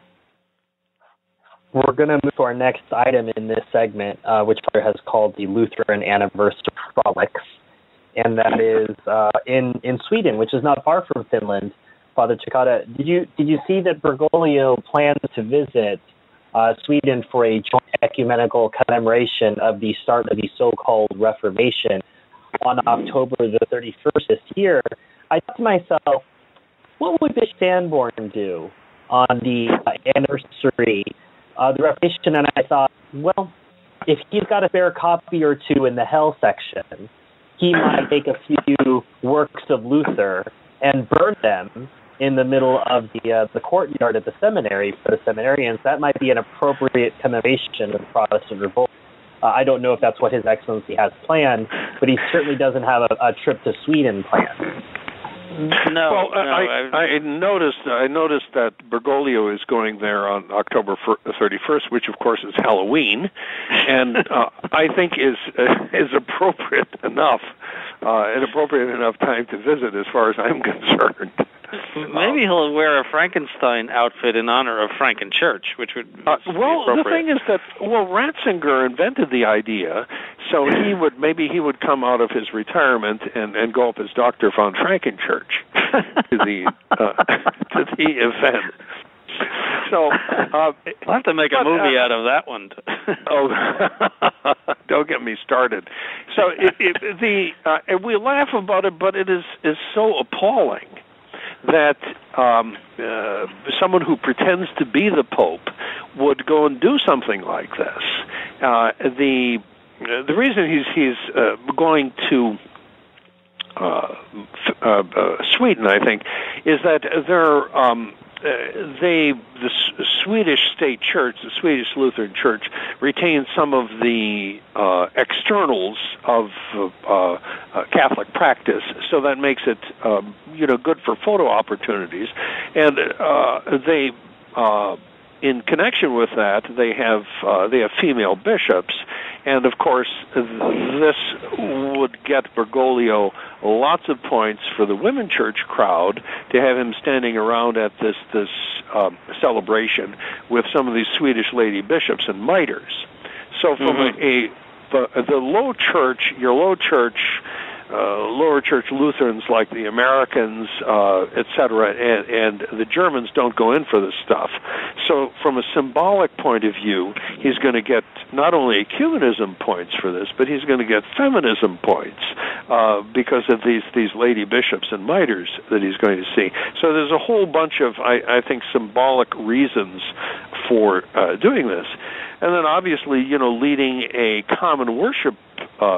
We're going to move to our next item in this segment, uh, which Father has called the Lutheran Anniversary Frolics. And that is uh, in, in Sweden, which is not far from Finland. Father Cekada, did you did you see that Bergoglio plans to visit uh, Sweden for a joint ecumenical commemoration of the start of the so-called Reformation on October the thirty-first this year? I thought to myself, what would Bishop Sanborn do on the uh, anniversary of the Reformation? And I thought, well, if he's got a spare copy or two in the Hell section, he might take a few works of Luther and burn them in the middle of the uh, the courtyard at the seminary for the seminarians, that might be an appropriate commemoration of the Protestant revolt. Uh, I don't know if that's what His Excellency has planned, but he certainly doesn't have a, a trip to Sweden planned. No, well, no, I, I, I noticed. I noticed that Bergoglio is going there on October thirty-first, which of course is Halloween, and uh, I think is uh, is appropriate enough, uh, an appropriate enough time to visit, as far as I'm concerned. Maybe he'll wear a Frankenstein outfit in honor of Frankenchurch, which would uh, well. The thing is that well, Ratzinger invented the idea, so he would maybe he would come out of his retirement and, and go up as Doctor von Frankenchurch to the uh, to the event. So uh, we'll have to make a but, movie uh, out of that one. oh, don't get me started. So it, it, the uh, we laugh about it, but it is is so appalling that um, uh, someone who pretends to be the Pope would go and do something like this. Uh, the uh, the reason he's he's uh, going to uh, uh, uh, Sweden, I think, is that they're um, uh, they the S- Swedish state church, the Swedish Lutheran Church, retains some of the uh, externals of uh, uh, Catholic practice, so that makes it um, you know good for photo opportunities, and uh, they. Uh, In connection with that, they have uh, they have female bishops, and of course this would get Bergoglio lots of points for the women church crowd to have him standing around at this this um, celebration with some of these Swedish lady bishops and mitres. So from mm-hmm. a, a the, the low church, your low church. Uh, lower church Lutherans like the Americans, uh, et cetera, and, and the Germans don't go in for this stuff. So from a symbolic point of view, he's going to get not only ecumenism points for this, but he's going to get feminism points uh, because of these, these lady bishops and mitres that he's going to see. So there's a whole bunch of, I, I think, symbolic reasons for uh, doing this. And then obviously, you know, leading a common worship uh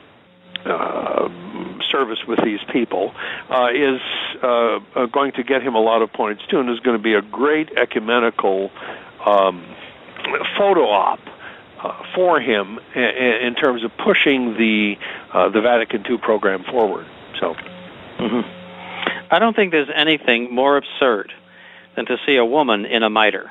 Uh, service with these people uh, is uh, uh, going to get him a lot of points too, and is going to be a great ecumenical um, photo op uh, for him in, in terms of pushing the uh, the Vatican two program forward. So, mm-hmm. I don't think there's anything more absurd than to see a woman in a mitre.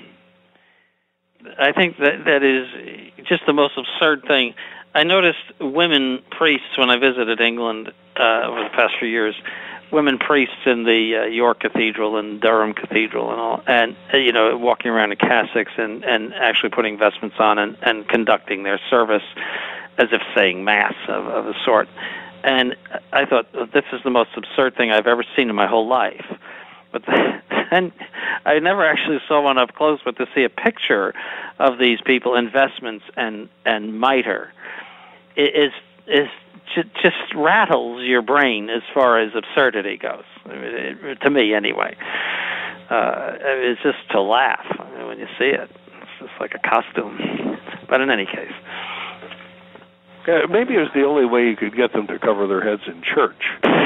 I think that that is just the most absurd thing. I noticed women priests when I visited England uh, over the past few years, women priests in the uh, York Cathedral and Durham Cathedral and all, and uh, you know, walking around in cassocks and, and actually putting vestments on and, and conducting their service as if saying mass of, of a sort. And I thought, this is the most absurd thing I've ever seen in my whole life. But then I never actually saw one up close, but to see a picture of these people in vestments and, and mitre, is is just rattles your brain as far as absurdity goes. I mean, it, to me, anyway. Uh, it's just to laugh I mean, when you see it. It's just like a costume. But in any case, yeah, maybe it was the only way you could get them to cover their heads in church.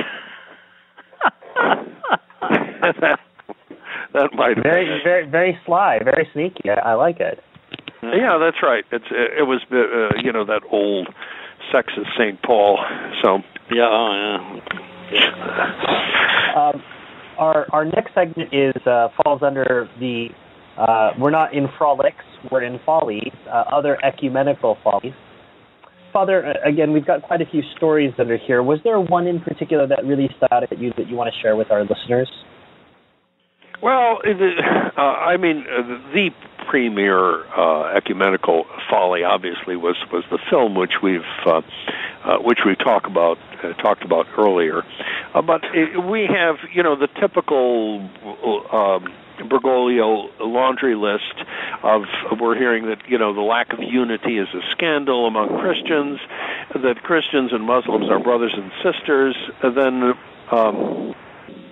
that, that might have very been. very very sly, very sneaky. I, I like it. Yeah, that's right. It's it was uh, you know that old sexist Saint Paul. So yeah, oh, yeah. um, our our next segment is uh, falls under the uh, we're not in frolics, we're in follies, uh, other ecumenical follies. Father, again, we've got quite a few stories under here. Was there one in particular that really stood out at you that you want to share with our listeners? Well, uh, I mean, uh, the premier uh, ecumenical folly, obviously, was, was the film which we've uh, uh, which we talked about uh, talked about earlier. Uh, but it, we have, you know, the typical um, Bergoglio laundry list of we're hearing that, you know, the lack of unity is a scandal among Christians, that Christians and Muslims are brothers and sisters. And then. Um,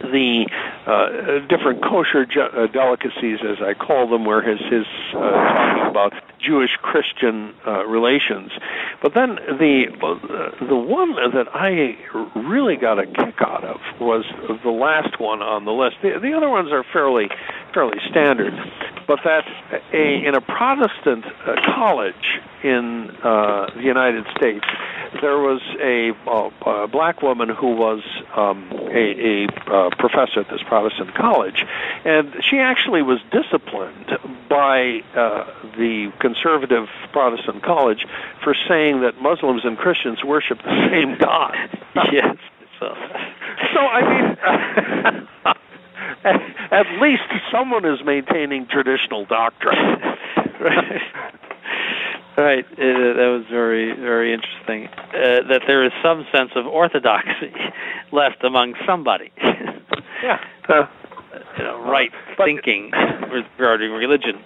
the uh, different kosher ju- uh, delicacies, as I call them, where his his uh, talking about Jewish-Christian uh, relations. But then the uh, the one that I really got a kick out of was the last one on the list. The, the other ones are fairly fairly standard, but that a, in a Protestant uh, college in uh, the United States, there was a, uh, a black woman who was um, a, a uh, professor at this Protestant college, and she actually was disciplined by uh, the conservative Protestant college for saying that Muslims and Christians worship the same God. Yes. So, so I mean, at, at least someone is maintaining traditional doctrine. Right. Right. It, that was very, very interesting. Uh, that there is some sense of orthodoxy left among somebody. Yeah. Uh, you know, right but, thinking regarding religion.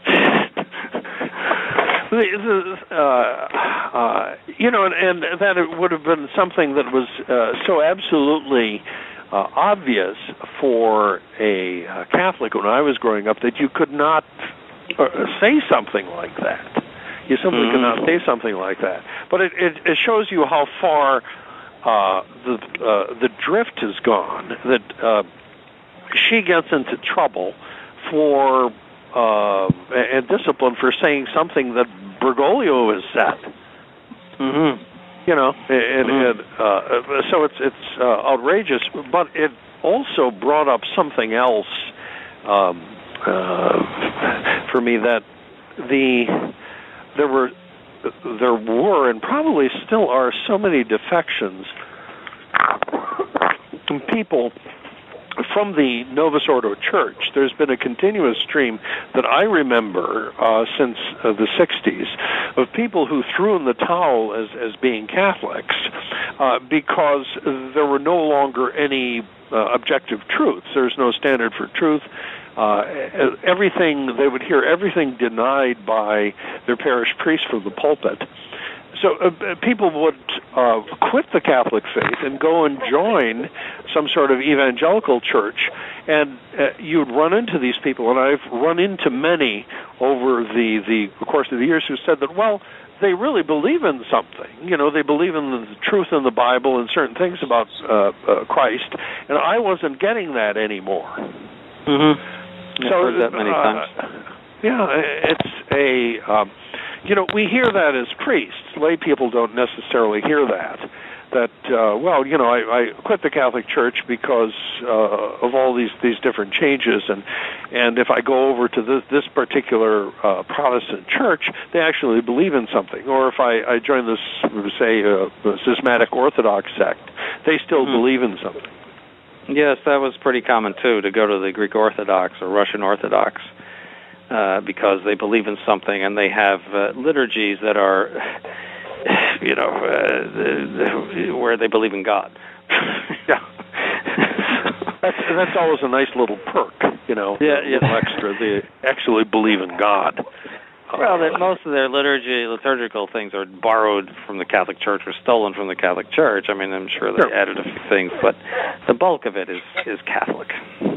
Uh, uh, you know, and, and that it would have been something that was uh, so absolutely uh, obvious for a uh, Catholic when I was growing up that you could not uh, say something like that. You simply mm-hmm. cannot say something like that. But it, it, it shows you how far uh, the uh, the drift has gone. That uh, she gets into trouble for uh, and discipline for saying something that Bergoglio has said. Mm-hmm. You know, and, mm-hmm. and uh, so it's it's uh, outrageous. But it also brought up something else um, uh, for me, that the There were, there were, and probably still are, so many defections from people from the Novus Ordo Church. There's been a continuous stream that I remember uh, since uh, the sixties of people who threw in the towel as, as being Catholics uh, because there were no longer any uh, objective truths. There's no standard for truth. Uh, everything, they would hear everything denied by their parish priest from the pulpit. So uh, people would uh, quit the Catholic faith and go and join some sort of evangelical church, and uh, you'd run into these people, and I've run into many over the, the course of the years who said that, well, they really believe in something. You know, they believe in the truth in the Bible and certain things about uh, uh, Christ, and I wasn't getting that anymore. Mm-hmm. I've so, heard that many uh, times. Yeah, it's a, um, you know, we hear that as priests. Lay people don't necessarily hear that. That, uh, well, you know, I, I quit the Catholic Church because uh, of all these, these different changes, and and if I go over to this, this particular uh, Protestant church, they actually believe in something. Or if I, I join this, say, uh, schismatic Orthodox sect, they still mm-hmm. believe in something. Yes, that was pretty common, too, to go to the Greek Orthodox or Russian Orthodox uh, because they believe in something, and they have uh, liturgies that are, you know, uh, where they believe in God. Yeah. that's, that's always a nice little perk, you know, yeah, a yeah. little extra. They actually believe in God. Well, that most of their liturgy, liturgical things are borrowed from the Catholic Church or stolen from the Catholic Church. I mean, I'm sure they sure. added a few things, but the bulk of it is, is Catholic.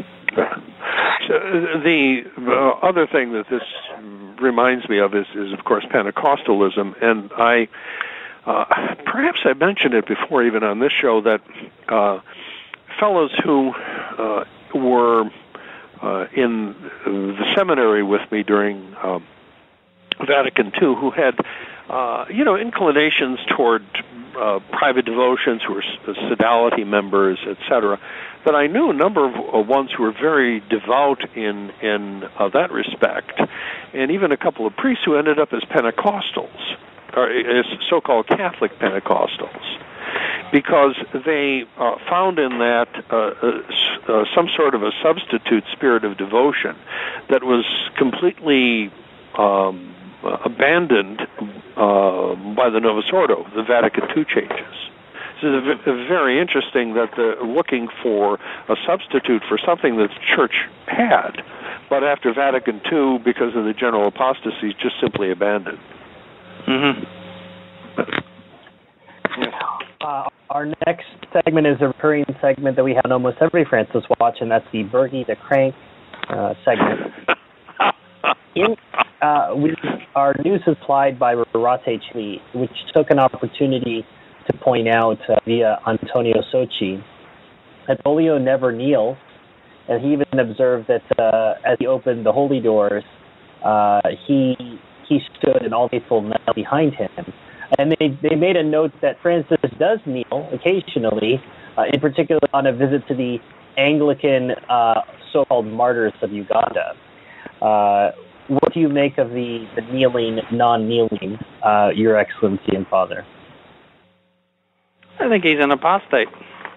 So the uh, other thing that this reminds me of is, is of course, Pentecostalism. And I, uh, perhaps I mentioned it before even on this show, that uh, fellows who uh, were uh, in the seminary with me during um, Vatican Two, who had, uh, you know, inclinations toward uh, private devotions, who were sodality members, et cetera, that I knew a number of uh, ones who were very devout in in uh, that respect, and even a couple of priests who ended up as Pentecostals, or as so-called Catholic Pentecostals, because they uh, found in that uh, uh, uh, some sort of a substitute spirit of devotion that was completely um, Uh, abandoned uh, by the Novus Ordo, the Vatican Two changes. So it's very interesting that they're looking for a substitute for something that the Church had, but after Vatican Two, because of the general apostasy, just simply abandoned. Mm-hmm. Yeah. Uh, our next segment is a recurring segment that we have in almost every Francis Watch, and that's the Bergie the Crank uh, segment. In, uh, we, our news is supplied by Rorate Chile, which took an opportunity to point out uh, via Antonio Sochi that Bergoglio never kneels, and he even observed that uh, as he opened the holy doors, uh, he he stood and all faithful knelt behind him. And they, they made a note that Francis does kneel occasionally, uh, in particular on a visit to the Anglican uh, so-called martyrs of Uganda. Uh, what do you make of the, the kneeling, non-kneeling, uh, Your Excellency and Father? I think he's an apostate.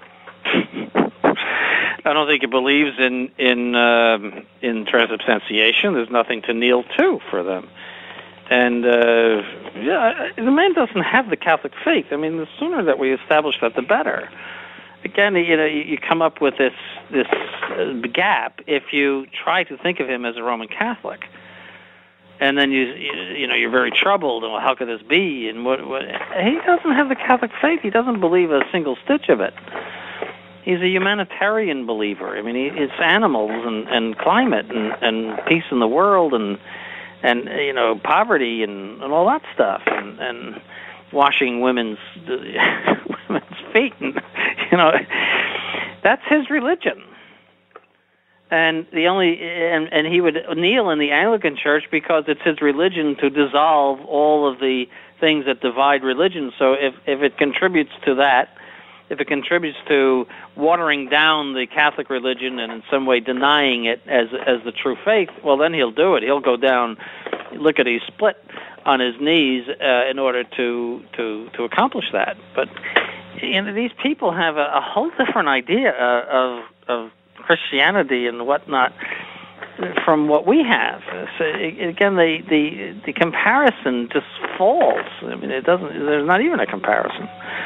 I don't think he believes in in um, in transubstantiation. There's nothing to kneel to for them. And, uh, yeah, the man doesn't have the Catholic faith. I mean, the sooner that we establish that, the better. Again, you know, you come up with this this uh, gap if you try to think of him as a Roman Catholic. And then, you you know, you're very troubled. Well, how could this be? And what, what? He doesn't have the Catholic faith. He doesn't believe a single stitch of it. He's a humanitarian believer. I mean, he, it's animals and, and climate and, and peace in the world and... and, you know, poverty and, and all that stuff, and, and washing women's women's feet, and, you know, that's his religion. And the only and, and he would kneel in the Anglican Church because it's his religion to dissolve all of the things that divide religion. So if, if it contributes to that, if it contributes to watering down the Catholic religion and in some way denying it as as the true faith, well, then he'll do it. He'll go down, look at he's split on his knees uh, in order to, to to accomplish that. But you know, these people have a, a whole different idea uh, of of Christianity and whatnot from what we have. So again, the the the comparison just falls. I mean, it doesn't. There's not even a comparison.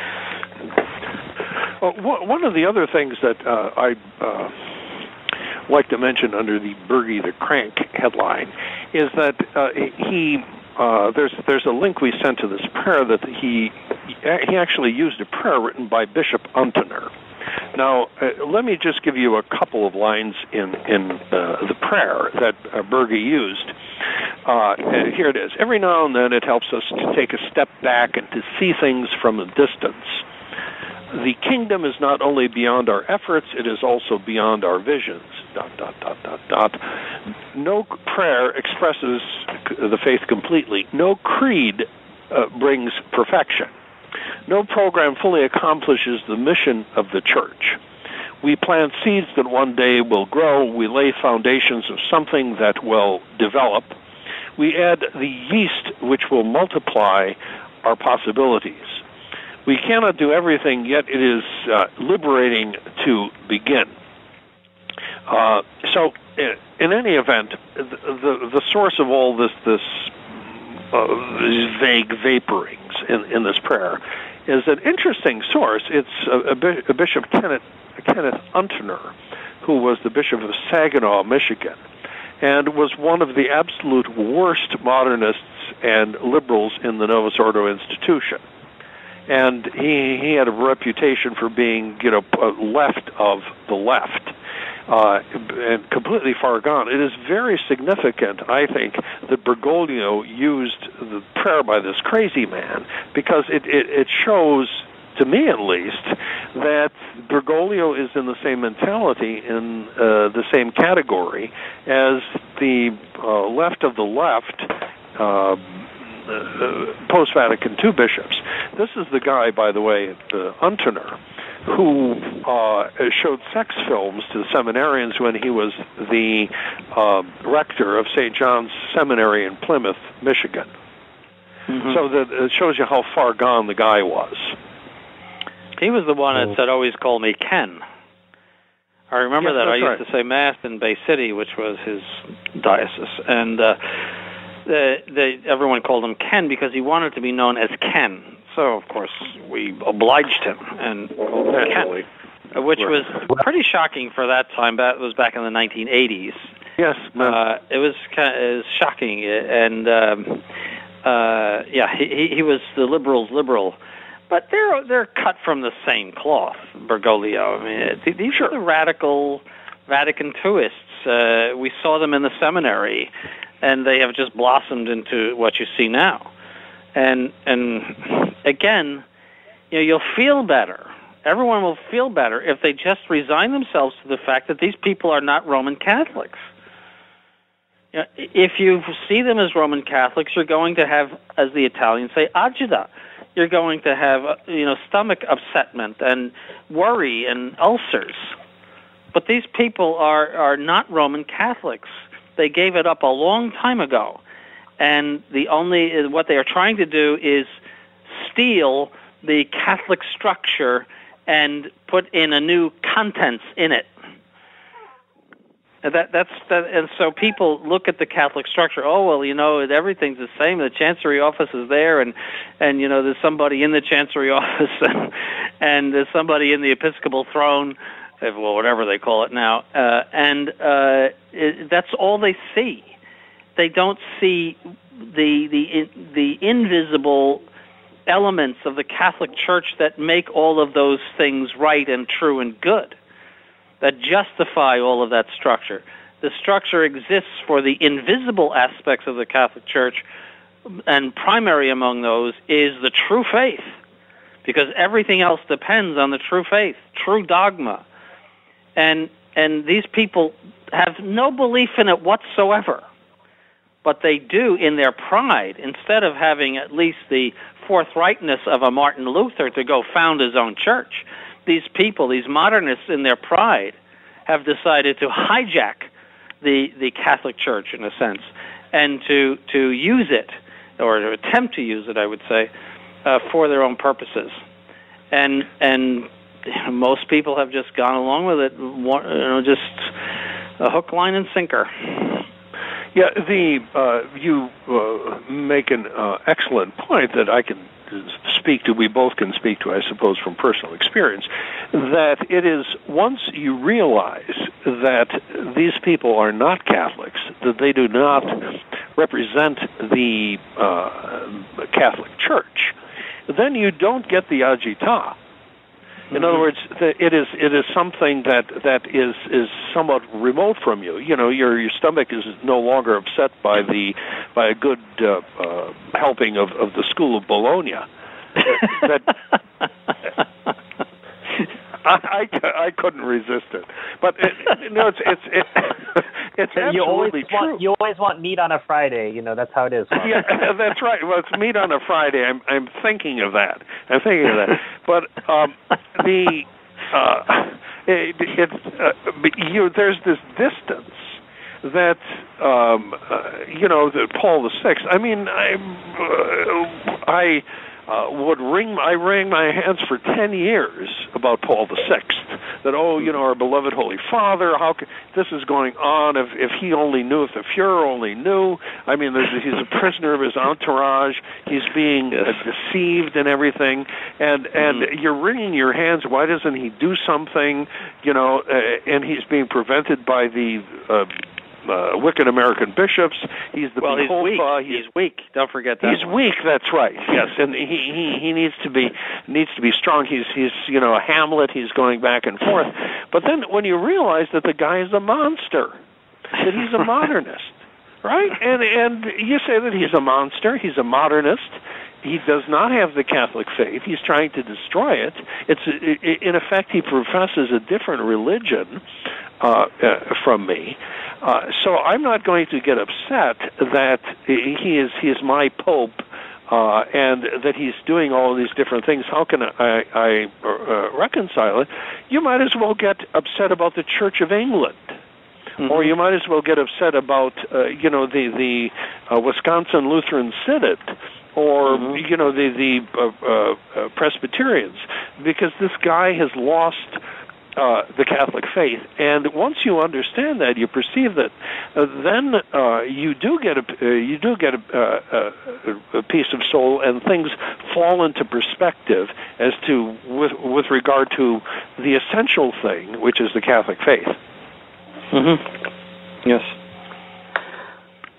Well, one of the other things that uh, I uh, like to mention under the Bergie the Crank headline is that uh, he uh, there's there's a link we sent to this prayer that he he actually used a prayer written by Bishop Untener. Now, uh, let me just give you a couple of lines in in uh, the prayer that uh, Bergie used. Uh, here it is. Every now and then, it helps us to take a step back and to see things from a distance. The kingdom is not only beyond our efforts, it is also beyond our visions. Dot, dot, dot, dot, dot. No prayer expresses the faith completely. No creed uh, brings perfection. No program fully accomplishes the mission of the church. We plant seeds that one day will grow. We lay foundations of something that will develop. We add the yeast which will multiply our possibilities. We cannot do everything, yet it is uh, liberating to begin. Uh, so, in any event, the, the the source of all this this uh, these vague vaporings in, in this prayer is an interesting source. It's a, a, a Bishop Kenneth Kenneth Untener, who was the Bishop of Saginaw, Michigan, and was one of the absolute worst modernists and liberals in the Novus Ordo institution. And he he had a reputation for being, you know, left of the left, uh, and completely far gone. It is very significant, I think, that Bergoglio used the prayer by this crazy man, because it, it, it shows, to me at least, that Bergoglio is in the same mentality, in uh, the same category as the uh, left of the left, uh, Uh, post-Vatican two bishops. This is the guy, by the way, uh, Untener, who uh, showed sex films to the seminarians when he was the uh, rector of Saint John's Seminary in Plymouth, Michigan. Mm-hmm. So that it shows you how far gone the guy was. He was the one that said, "Always call me Ken." I remember yes, that. I used right. to say Mass in Bay City, which was his diocese, and uh, The, the, everyone called him Ken because he wanted to be known as Ken. So, of course, we obliged him and called him Ken, which was pretty shocking for that time. That was back in the nineteen eighties. Yes, uh, it was kind of, it was shocking, and um, uh, yeah, he, he was the liberals' liberal. but they're they're cut from the same cloth, Bergoglio. I mean, these are the radical Vatican twoists. Uh, we saw them in the seminary, and they have just blossomed into what you see now. And and again, you know, you'll feel better. Everyone will feel better if they just resign themselves to the fact that these people are not Roman Catholics. You know, if you see them as Roman Catholics, you're going to have, as the Italians say, agita. You're going to have, you know, stomach upsetment and worry and ulcers. But these people are, are not Roman Catholics. They gave it up a long time ago. And the only, what they are trying to do is steal the Catholic structure and put in a new contents in it. And that that's that, and so people look at the Catholic structure. Oh well, you know, everything's the same. The Chancery office is there, and and you know, there's somebody in the Chancery office, and, and there's somebody in the Episcopal throne, well, whatever they call it now, uh, and uh, it, that's all they see. They don't see the the the invisible elements of the Catholic Church that make all of those things right and true and good, that justify all of that structure. The structure exists for the invisible aspects of the Catholic Church, and primary among those is the true faith, because everything else depends on the true faith, true dogma. And and these people have no belief in it whatsoever. But they do, in their pride, instead of having at least the forthrightness of a Martin Luther to go found his own church, these people, these modernists in their pride, have decided to hijack the, the Catholic Church, in a sense, and to, to use it, or to attempt to use it, I would say, uh, for their own purposes. And and most people have just gone along with it, you know, just a hook, line, and sinker. Yeah, the uh, you uh, make an uh, excellent point that I can speak to, we both can speak to, I suppose, from personal experience, that it is once you realize that these people are not Catholics, that they do not represent the uh, Catholic Church, then you don't get the agita. In other words, it is it is something that, that is, is somewhat remote from you. You know, your your stomach is no longer upset by the by a good uh, uh, helping of, of the School of Bologna. that, I, I, I couldn't resist it, but it, you know, it's it's it, it's absolutely you always true. Want, you always want meat on a Friday. You know, that's how it is. Yeah, that's right. Well, it's meat on a Friday. I'm I'm thinking of that. I'm thinking of that. But um, the uh, it, it uh, you there's this distance that um, uh, you know that Paul the Sixth. I mean, I uh, I. Uh, would wring I wring my hands for ten years about Paul the Sixth. That oh, you know, our beloved Holy Father. How can, this is going on? If if he only knew, if the Fuhrer only knew. I mean, there's, he's a prisoner of his entourage. He's being uh, deceived and everything. And and mm-hmm. you're wringing your hands. Why doesn't he do something? You know, uh, and he's being prevented by the. Uh, Uh, wicked American bishops. He's the well. He's weak. He's, he's weak. Don't forget that. He's one. weak. That's right. Yes, and he, he he needs to be needs to be strong. He's he's you know a Hamlet. He's going back and forth. But then when you realize that the guy is a monster, that he's a modernist, right? And and you say that he's a monster. He's a modernist. He does not have the Catholic faith. He's trying to destroy it. It's in effect he professes a different religion uh, uh, from me. Uh, so I'm not going to get upset that he is he is my pope uh, and that he's doing all of these different things. How can I, I uh, reconcile it? You might as well get upset about the Church of England. Mm-hmm. Or you might as well get upset about uh, you know the the uh, Wisconsin Lutheran Synod. Or mm-hmm. you know the the uh, uh, Presbyterians, because this guy has lost uh, the Catholic faith, and once you understand that, you perceive that, uh, then uh, you do get a uh, you do get a, uh, a piece of soul, and things fall into perspective as to with with regard to the essential thing, which is the Catholic faith. Mm-hmm. Yes.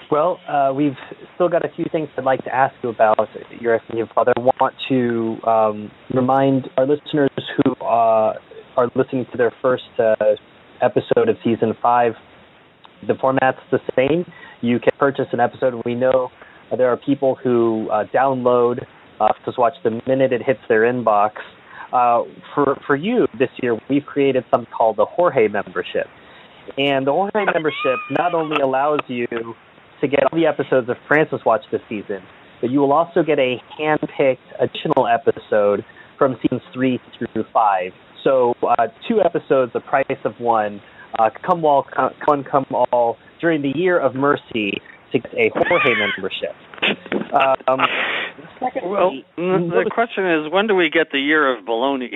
Well, uh, we've still got a few things I'd like to ask you about, Your Excellency, Father. I want to um, remind our listeners who uh, are listening to their first uh, episode of Season five, the format's the same. You can purchase an episode. We know uh, there are people who uh, download uh, Francis Watch the minute it hits their inbox. Uh, for, for you this year, we've created something called the Jorge membership. And the Jorge membership not only allows you to get all the episodes of Francis Watch this season, but you will also get a hand-picked additional episode from seasons three through five. So uh, two episodes, the price of one, uh, come all, come, come all during the year of mercy to get a Jorge membership. Um, secondly, well, the question is, when do we get the year of baloney?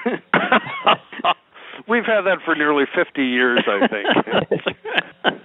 We've had that for nearly fifty years, I think.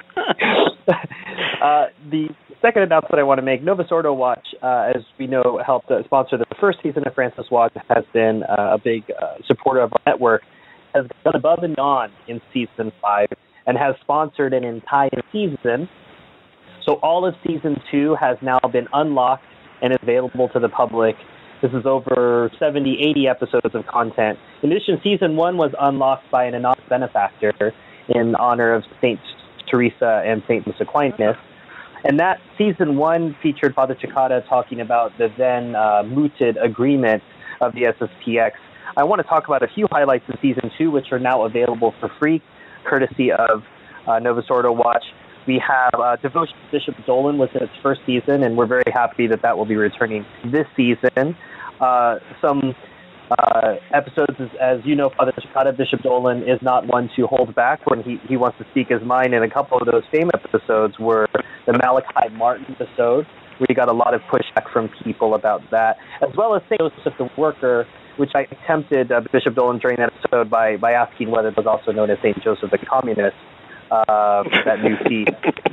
uh, the second announcement I want to make, Novus Ordo Watch, uh, as we know, helped uh, sponsor the first season of Francis Watch, has been uh, a big uh, supporter of our network, has gone above and beyond in season five, and has sponsored an entire season. So all of season two has now been unlocked and is available to the public. This is over seventy, eighty episodes of content. In addition, season one was unlocked by an anonymous benefactor in honor of Saint Teresa and Saint Aquinas. And that season one featured Father Cekada talking about the then uh, mooted agreement of the S S P X. I want to talk about a few highlights of season two, which are now available for free, courtesy of uh, Novus Ordo Watch. We have uh, Devotion to Bishop Dolan was in its first season, and we're very happy that that will be returning this season. Uh, some uh, episodes, as, as you know, Father Cekada, Bishop Dolan is not one to hold back when he, he wants to speak his mind, and a couple of those famous episodes were the Malachi Martin episode. We got a lot of pushback from people about that, as well as Saint Joseph the Worker, which I tempted uh, Bishop Dolan during that episode by, by asking whether it was also known as Saint Joseph the Communist. Uh, that new feed.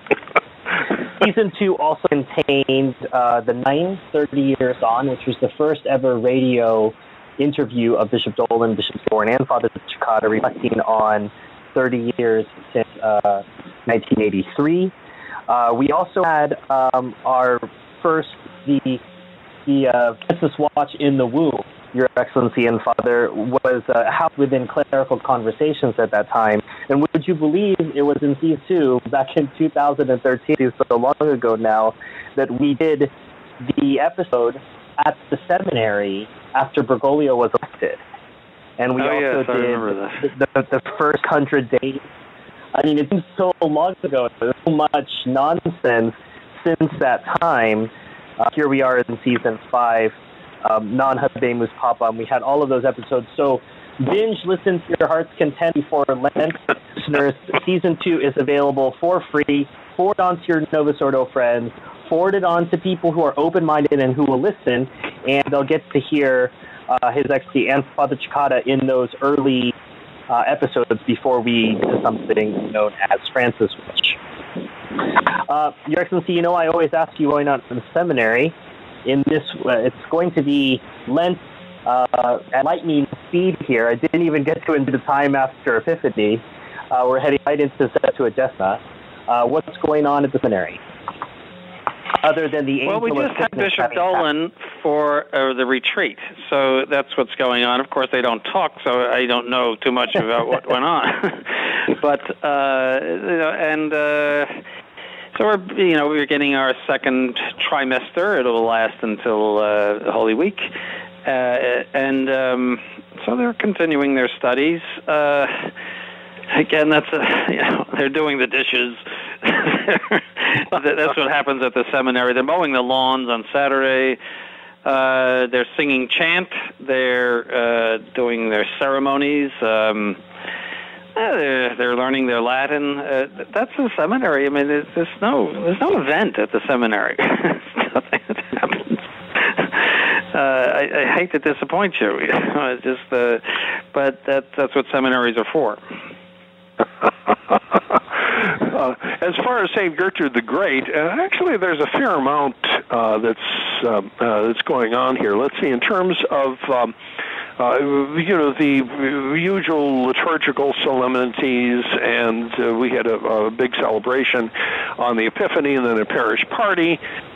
Season two also contained uh, the nine thirty Years On, which was the first ever radio interview of Bishop Dolan, Bishop Thorne, and Father Cekada, reflecting on thirty years since uh, nineteen eighty-three. Uh, we also had um, our first, the, the uh, Francis Watch in the Womb, Your Excellency and Father, was uh, housed within clerical conversations at that time. And would you believe it was in season two, back in two thousand thirteen, so long ago now, that we did the episode at the seminary after Bergoglio was elected. And we oh, also yes, did the, the, the first hundred days. I mean, it seems so long ago. There's so much nonsense since that time. Uh, here we are in season five. Um, non-Habemus Papa, and we had all of those episodes. So binge listen to your heart's content before Lent. Listeners, season two is available for free. Forward on to your Novus Ordo friends. Forward it on to people who are open-minded and who will listen, and they'll get to hear uh, His Excellency and Father Cekada in those early uh, episodes before we do something known as Francis Watch. Uh, Your Excellency, you know I always ask you going on to the seminary. In this, uh, it's going to be Lent uh, at lightning speed here. I didn't even get to into the time after Epiphany. Uh, we're heading right into Septuagesima. Uh, what's going on at the seminary? Other than the well, we just had Bishop Dolan for uh, the retreat, so that's what's going on. Of course, they don't talk, so I don't know too much about what went on. but uh, you know, and. Uh, So we're, you know, we're getting our second trimester. It'll last until uh, Holy Week, uh, and um, so they're continuing their studies. Uh, again, that's a, you know, they're doing the dishes. That's what happens at the seminary. They're mowing the lawns on Saturday. Uh, they're singing chant. They're uh, doing their ceremonies. Um, Uh, they're, they're learning their Latin. Uh, that's the seminary. I mean, there's, there's no there's no event at the seminary. It's nothing that happens. Uh, I, I hate to disappoint you. you know, it's just, uh, but that that's what seminaries are for. uh, as far as Saint Gertrude the Great, uh, actually, there's a fair amount uh, that's uh, uh, that's going on here. Let's see. In terms of um, uh, you know, the usual liturgical solemnities, and uh, we had a, a big celebration on the Epiphany, and then a parish party.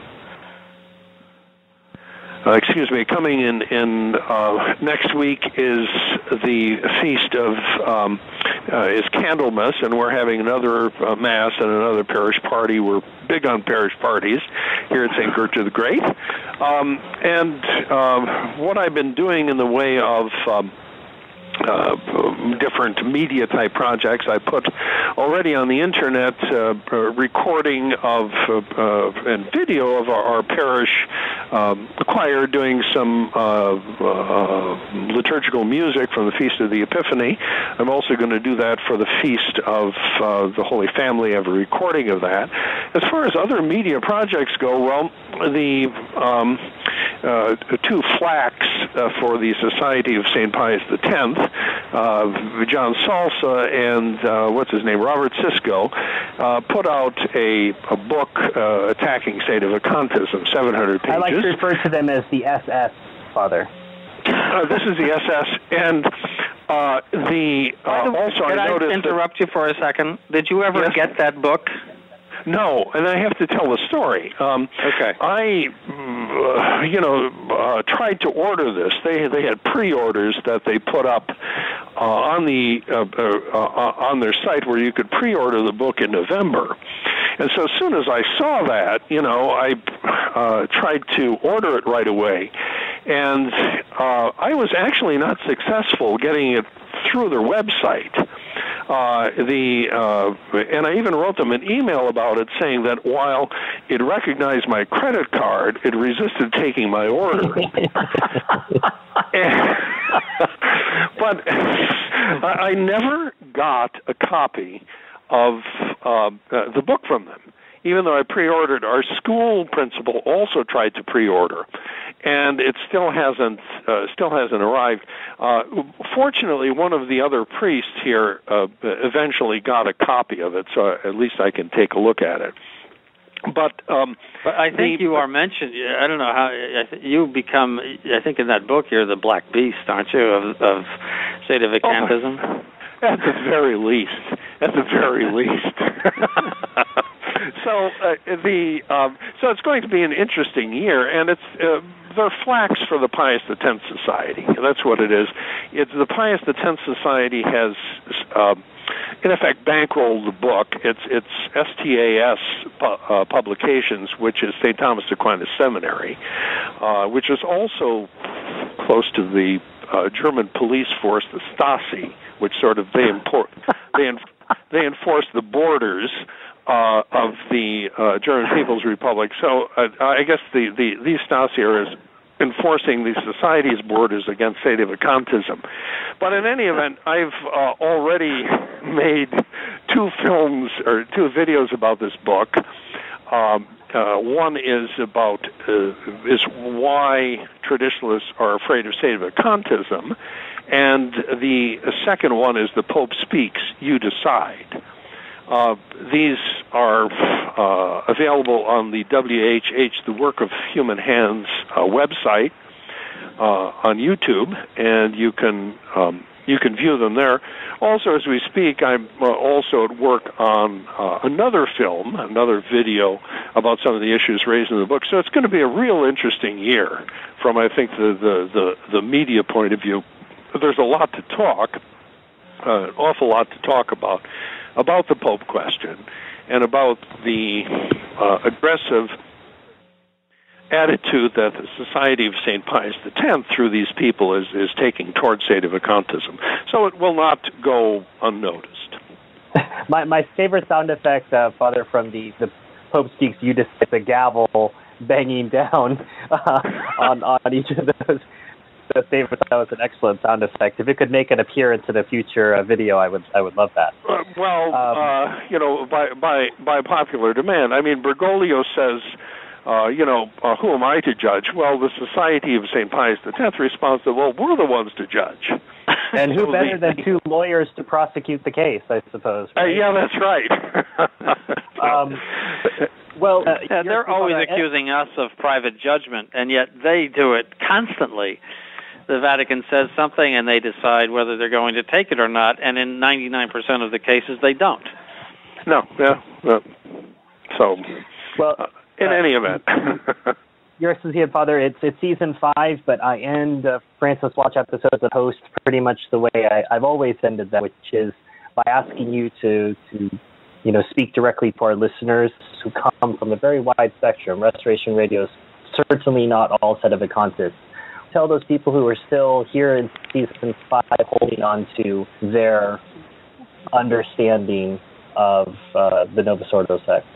Uh, excuse me, coming in, in uh, next week is the feast of, um, uh, is Candlemas, and we're having another uh, Mass and another parish party. We're big on parish parties here at Saint Gertrude the Great. Um, and uh, what I've been doing in the way of um, Uh, different media-type projects. I put already on the internet uh, a recording of uh, uh, and video of our, our parish um, choir doing some uh, uh, liturgical music from the Feast of the Epiphany. I'm also going to do that for the Feast of uh, the Holy Family. I have a recording of that. As far as other media projects go, well, the um, uh, two flags uh, for the Society of Saint Pius the Tenth, Uh, John Salsa and uh, what's his name, Robert Sisko, uh, put out a, a book uh, attacking Sedevacantism, seven hundred pages. I like to refer to them as the S S, Father. Uh, this is the S S, and uh, the uh, way, also can I I noticed interrupt you for a second? Did you ever yes. get that book? No, and I have to tell the story. Um, okay. I, uh, you know, uh, tried to order this. They they had pre-orders that they put up uh, on the uh, uh, on their site where you could pre-order the book in November. And so as soon as I saw that, you know, I uh, tried to order it right away, and uh, I was actually not successful getting it through their website. Uh, the uh, and I even wrote them an email about it, saying that while it recognized my credit card, it resisted taking my order. and, but I, I never got a copy of uh, uh, the book from them, even though I pre-ordered. Our school principal also tried to pre-order, and it still hasn't uh, still hasn't arrived. Uh, fortunately, one of the other priests here uh, eventually got a copy of it, so at least I can take a look at it. But, um, but I think the, you are mentioned. I don't know how I th- you become. I think in that book you're the Black Beast, aren't you, of, of Sedevacantism? Oh, at the very least. At the very least. So uh, the um, so it's going to be an interesting year, and it's uh, they're flags for the Pius the Tenth Society. That's what it is. It's the Pius the Tenth Society has, uh, in effect, bankrolled the book. It's it's S T A S pu- uh, Publications, which is Saint Thomas Aquinas Seminary, uh, which is also close to the uh, German police force, the Stasi, which sort of they import they en- they enforce the borders Uh, of the uh, German People's Republic. So uh, I guess the, the these Stasi are enforcing the society's borders against Sedevacantism. But in any event, I've uh, already made two films or two videos about this book. Um, uh, one is about uh, is why traditionalists are afraid of Sedevacantism, and the second one is The Pope Speaks, You Decide. Uh, these are uh, available on the W H H, the Work of Human Hands uh, website uh, on YouTube, and you can um, you can view them there. Also, as we speak, I'm uh, also at work on uh, another film, another video about some of the issues raised in the book. So it's going to be a real interesting year from, I think, the the, the, the media point of view. There's a lot to talk, uh, an awful lot to talk about. about the Pope question and about the uh, aggressive attitude that the Society of Saint Pius the Tenth, through these people, is, is taking towards Sedevacantism. So it will not go unnoticed. my my favorite sound effect, uh, Father, from the, the Pope Speaks, you just hit the gavel banging down uh, on, on each of those. The favorite, that was an excellent sound effect. If it could make an appearance in a future uh, video, I would I would love that. Uh, well, um, uh, you know, by by by popular demand. I mean, Bergoglio says, uh, you know, uh, who am I to judge? Well, the Society of Saint Pius the Tenth responds that, well, we're the ones to judge. And who so better the, than two lawyers to prosecute the case, I suppose. Right? Uh, yeah, that's right. um, well, uh, yeah, they're always uh, accusing us of private judgment, and yet they do it constantly. the Vatican says something and they decide whether they're going to take it or not, and in ninety-nine percent of the cases, they don't. No, yeah. No. So, well, uh, in uh, any event. Your Excellency, Father, it's it's season five, but I end uh, Francis Watch episodes of host pretty much the way I, I've always ended them, which is by asking you to, to, you know, speak directly to our listeners who come from a very wide spectrum. Restoration Radio's certainly not all sedevacantist. Tell those people who are still here in season five holding on to their understanding of uh, the Novus Ordo sect.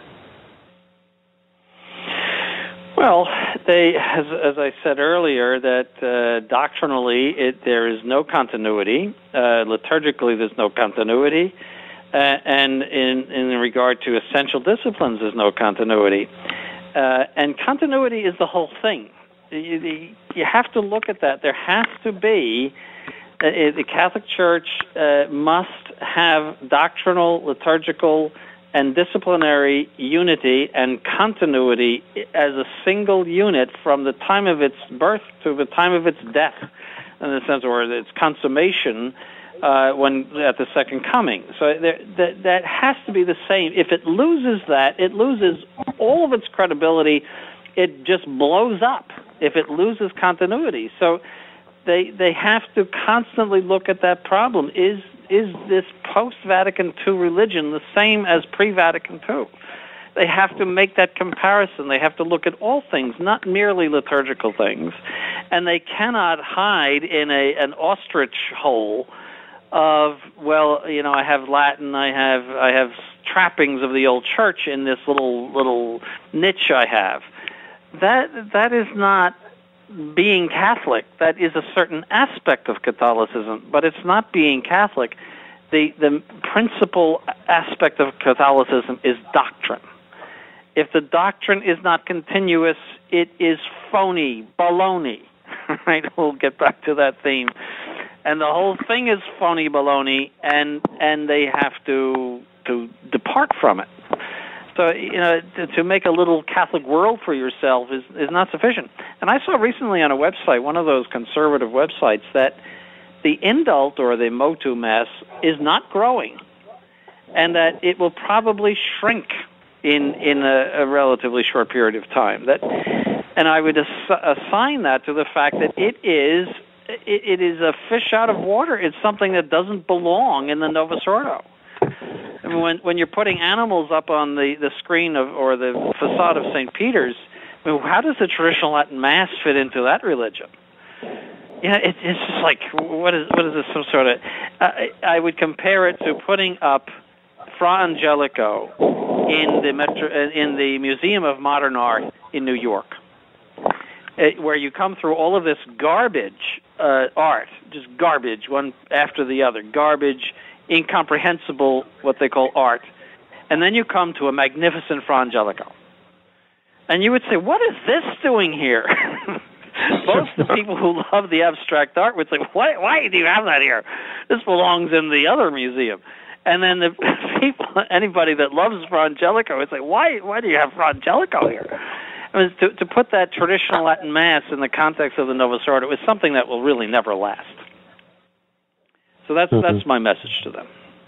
Well, they, as, as I said earlier, that uh, doctrinally it, there is no continuity. Uh, liturgically, there's no continuity. Uh, and in, in regard to essential disciplines, there's no continuity. Uh, and continuity is the whole thing. You, you have to look at that. There has to be, uh, the Catholic Church uh, must have doctrinal, liturgical, and disciplinary unity and continuity as a single unit from the time of its birth to the time of its death, in the sense, or its consummation uh, when at the second coming. So there, that, that has to be the same. If it loses that, it loses all of its credibility. It just blows up if it loses continuity. So they they have to constantly look at that problem. Is Is this post-Vatican two religion the same as pre-Vatican two? They have to make that comparison. They have to look at all things, not merely liturgical things. And they cannot hide in a an ostrich hole of, well, you know, I have Latin, I have I have trappings of the old church in this little little niche I have. That that is not being Catholic. That is a certain aspect of Catholicism, but it's not being Catholic. The the principal aspect of Catholicism is doctrine. If the doctrine is not continuous, it is phony, baloney. Right? We'll get back to that theme. And the whole thing is phony baloney, and and they have to to depart from it. So, you know, to, to make a little Catholic world for yourself is, is not sufficient. And I saw recently on a website, one of those conservative websites, that the indult or the motu mass is not growing, and that it will probably shrink in in a, a relatively short period of time. That, and I would ass- assign that to the fact that it is it, it is a fish out of water. It's something that doesn't belong in the Novus Ordo. I mean, when when you're putting animals up on the, the screen of or the facade of Saint Peter's, I mean, how does the traditional Latin Mass fit into that religion? Yeah, it, it's just like, what is what is this, some sort of... Uh, I would compare it to putting up Fra Angelico in the metro, in the Museum of Modern Art in New York, it, where you come through all of this garbage uh, art, just garbage, one after the other, garbage, incomprehensible, what they call art, and then you come to a magnificent Fra Angelico. And you would say, what is this doing here? Most of the people who love the abstract art would say, why, why do you have that here? This belongs in the other museum. And then the people, anybody that loves Fra Angelico would say, why why do you have Fra Angelico here? I mean, to, to put that traditional Latin Mass in the context of the Novus Ordo is something that will really never last. So that's mm-hmm. that's my message to them.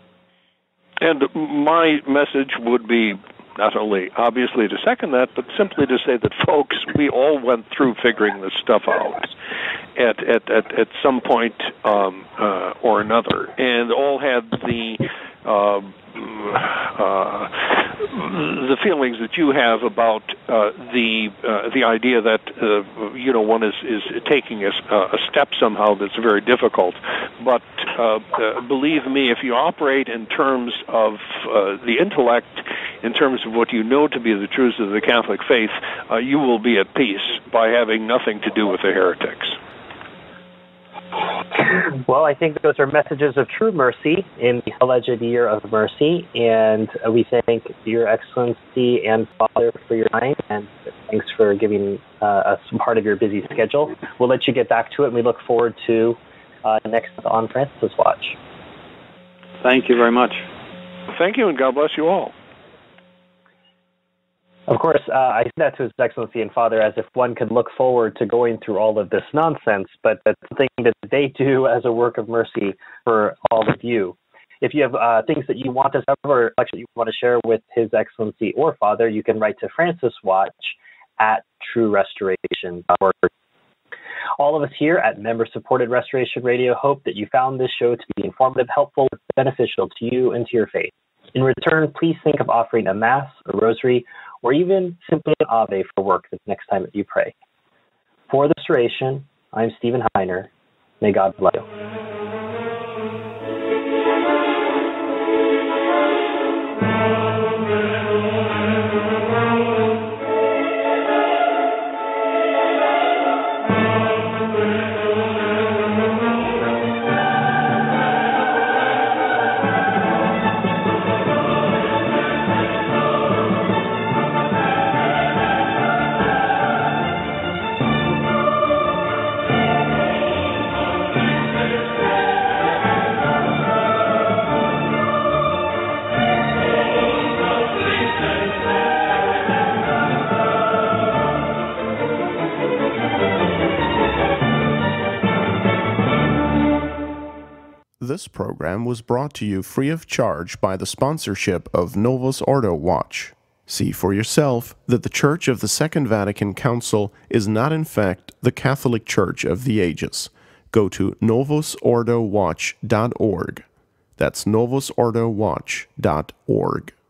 And my message would be not only obviously to second that, but simply to say that, folks, we all went through figuring this stuff out at at at, at some point um, uh, or another, and all had the uh, uh, the feelings that you have about uh, the uh, the idea that uh, you know one is is taking a, a step somehow that's very difficult. But uh, uh, believe me, if you operate in terms of uh, the intellect, in terms of what you know to be the truths of the Catholic faith, uh, you will be at peace by having nothing to do with the heretics. Well, I think those are messages of true mercy in the alleged year of mercy, and we thank Your Excellency and Father for your time, and thanks for giving uh, us some part of your busy schedule. We'll let you get back to it, and we look forward to uh, next on Francis Watch. Thank you very much. Thank you, and God bless you all. Of course, uh, I say that to His Excellency and Father as if one could look forward to going through all of this nonsense, but that's something that they do as a work of mercy for all of you. If you have uh, things that you want us to cover, or actually you want to share with His Excellency or Father, you can write to Francis Watch at true restoration dot org. All of us here at Member-Supported Restoration Radio hope that you found this show to be informative, helpful, beneficial to you and to your faith. In return, please think of offering a Mass, a Rosary, or even simply an Ave for work the next time that you pray. For the Restoration, I'm Stephen Heiner. May God bless you. This program was brought to you free of charge by the sponsorship of Novus Ordo Watch. See for yourself that the Church of the Second Vatican Council is not in fact the Catholic Church of the ages. Go to novus ordo watch dot org. That's novus ordo watch dot org.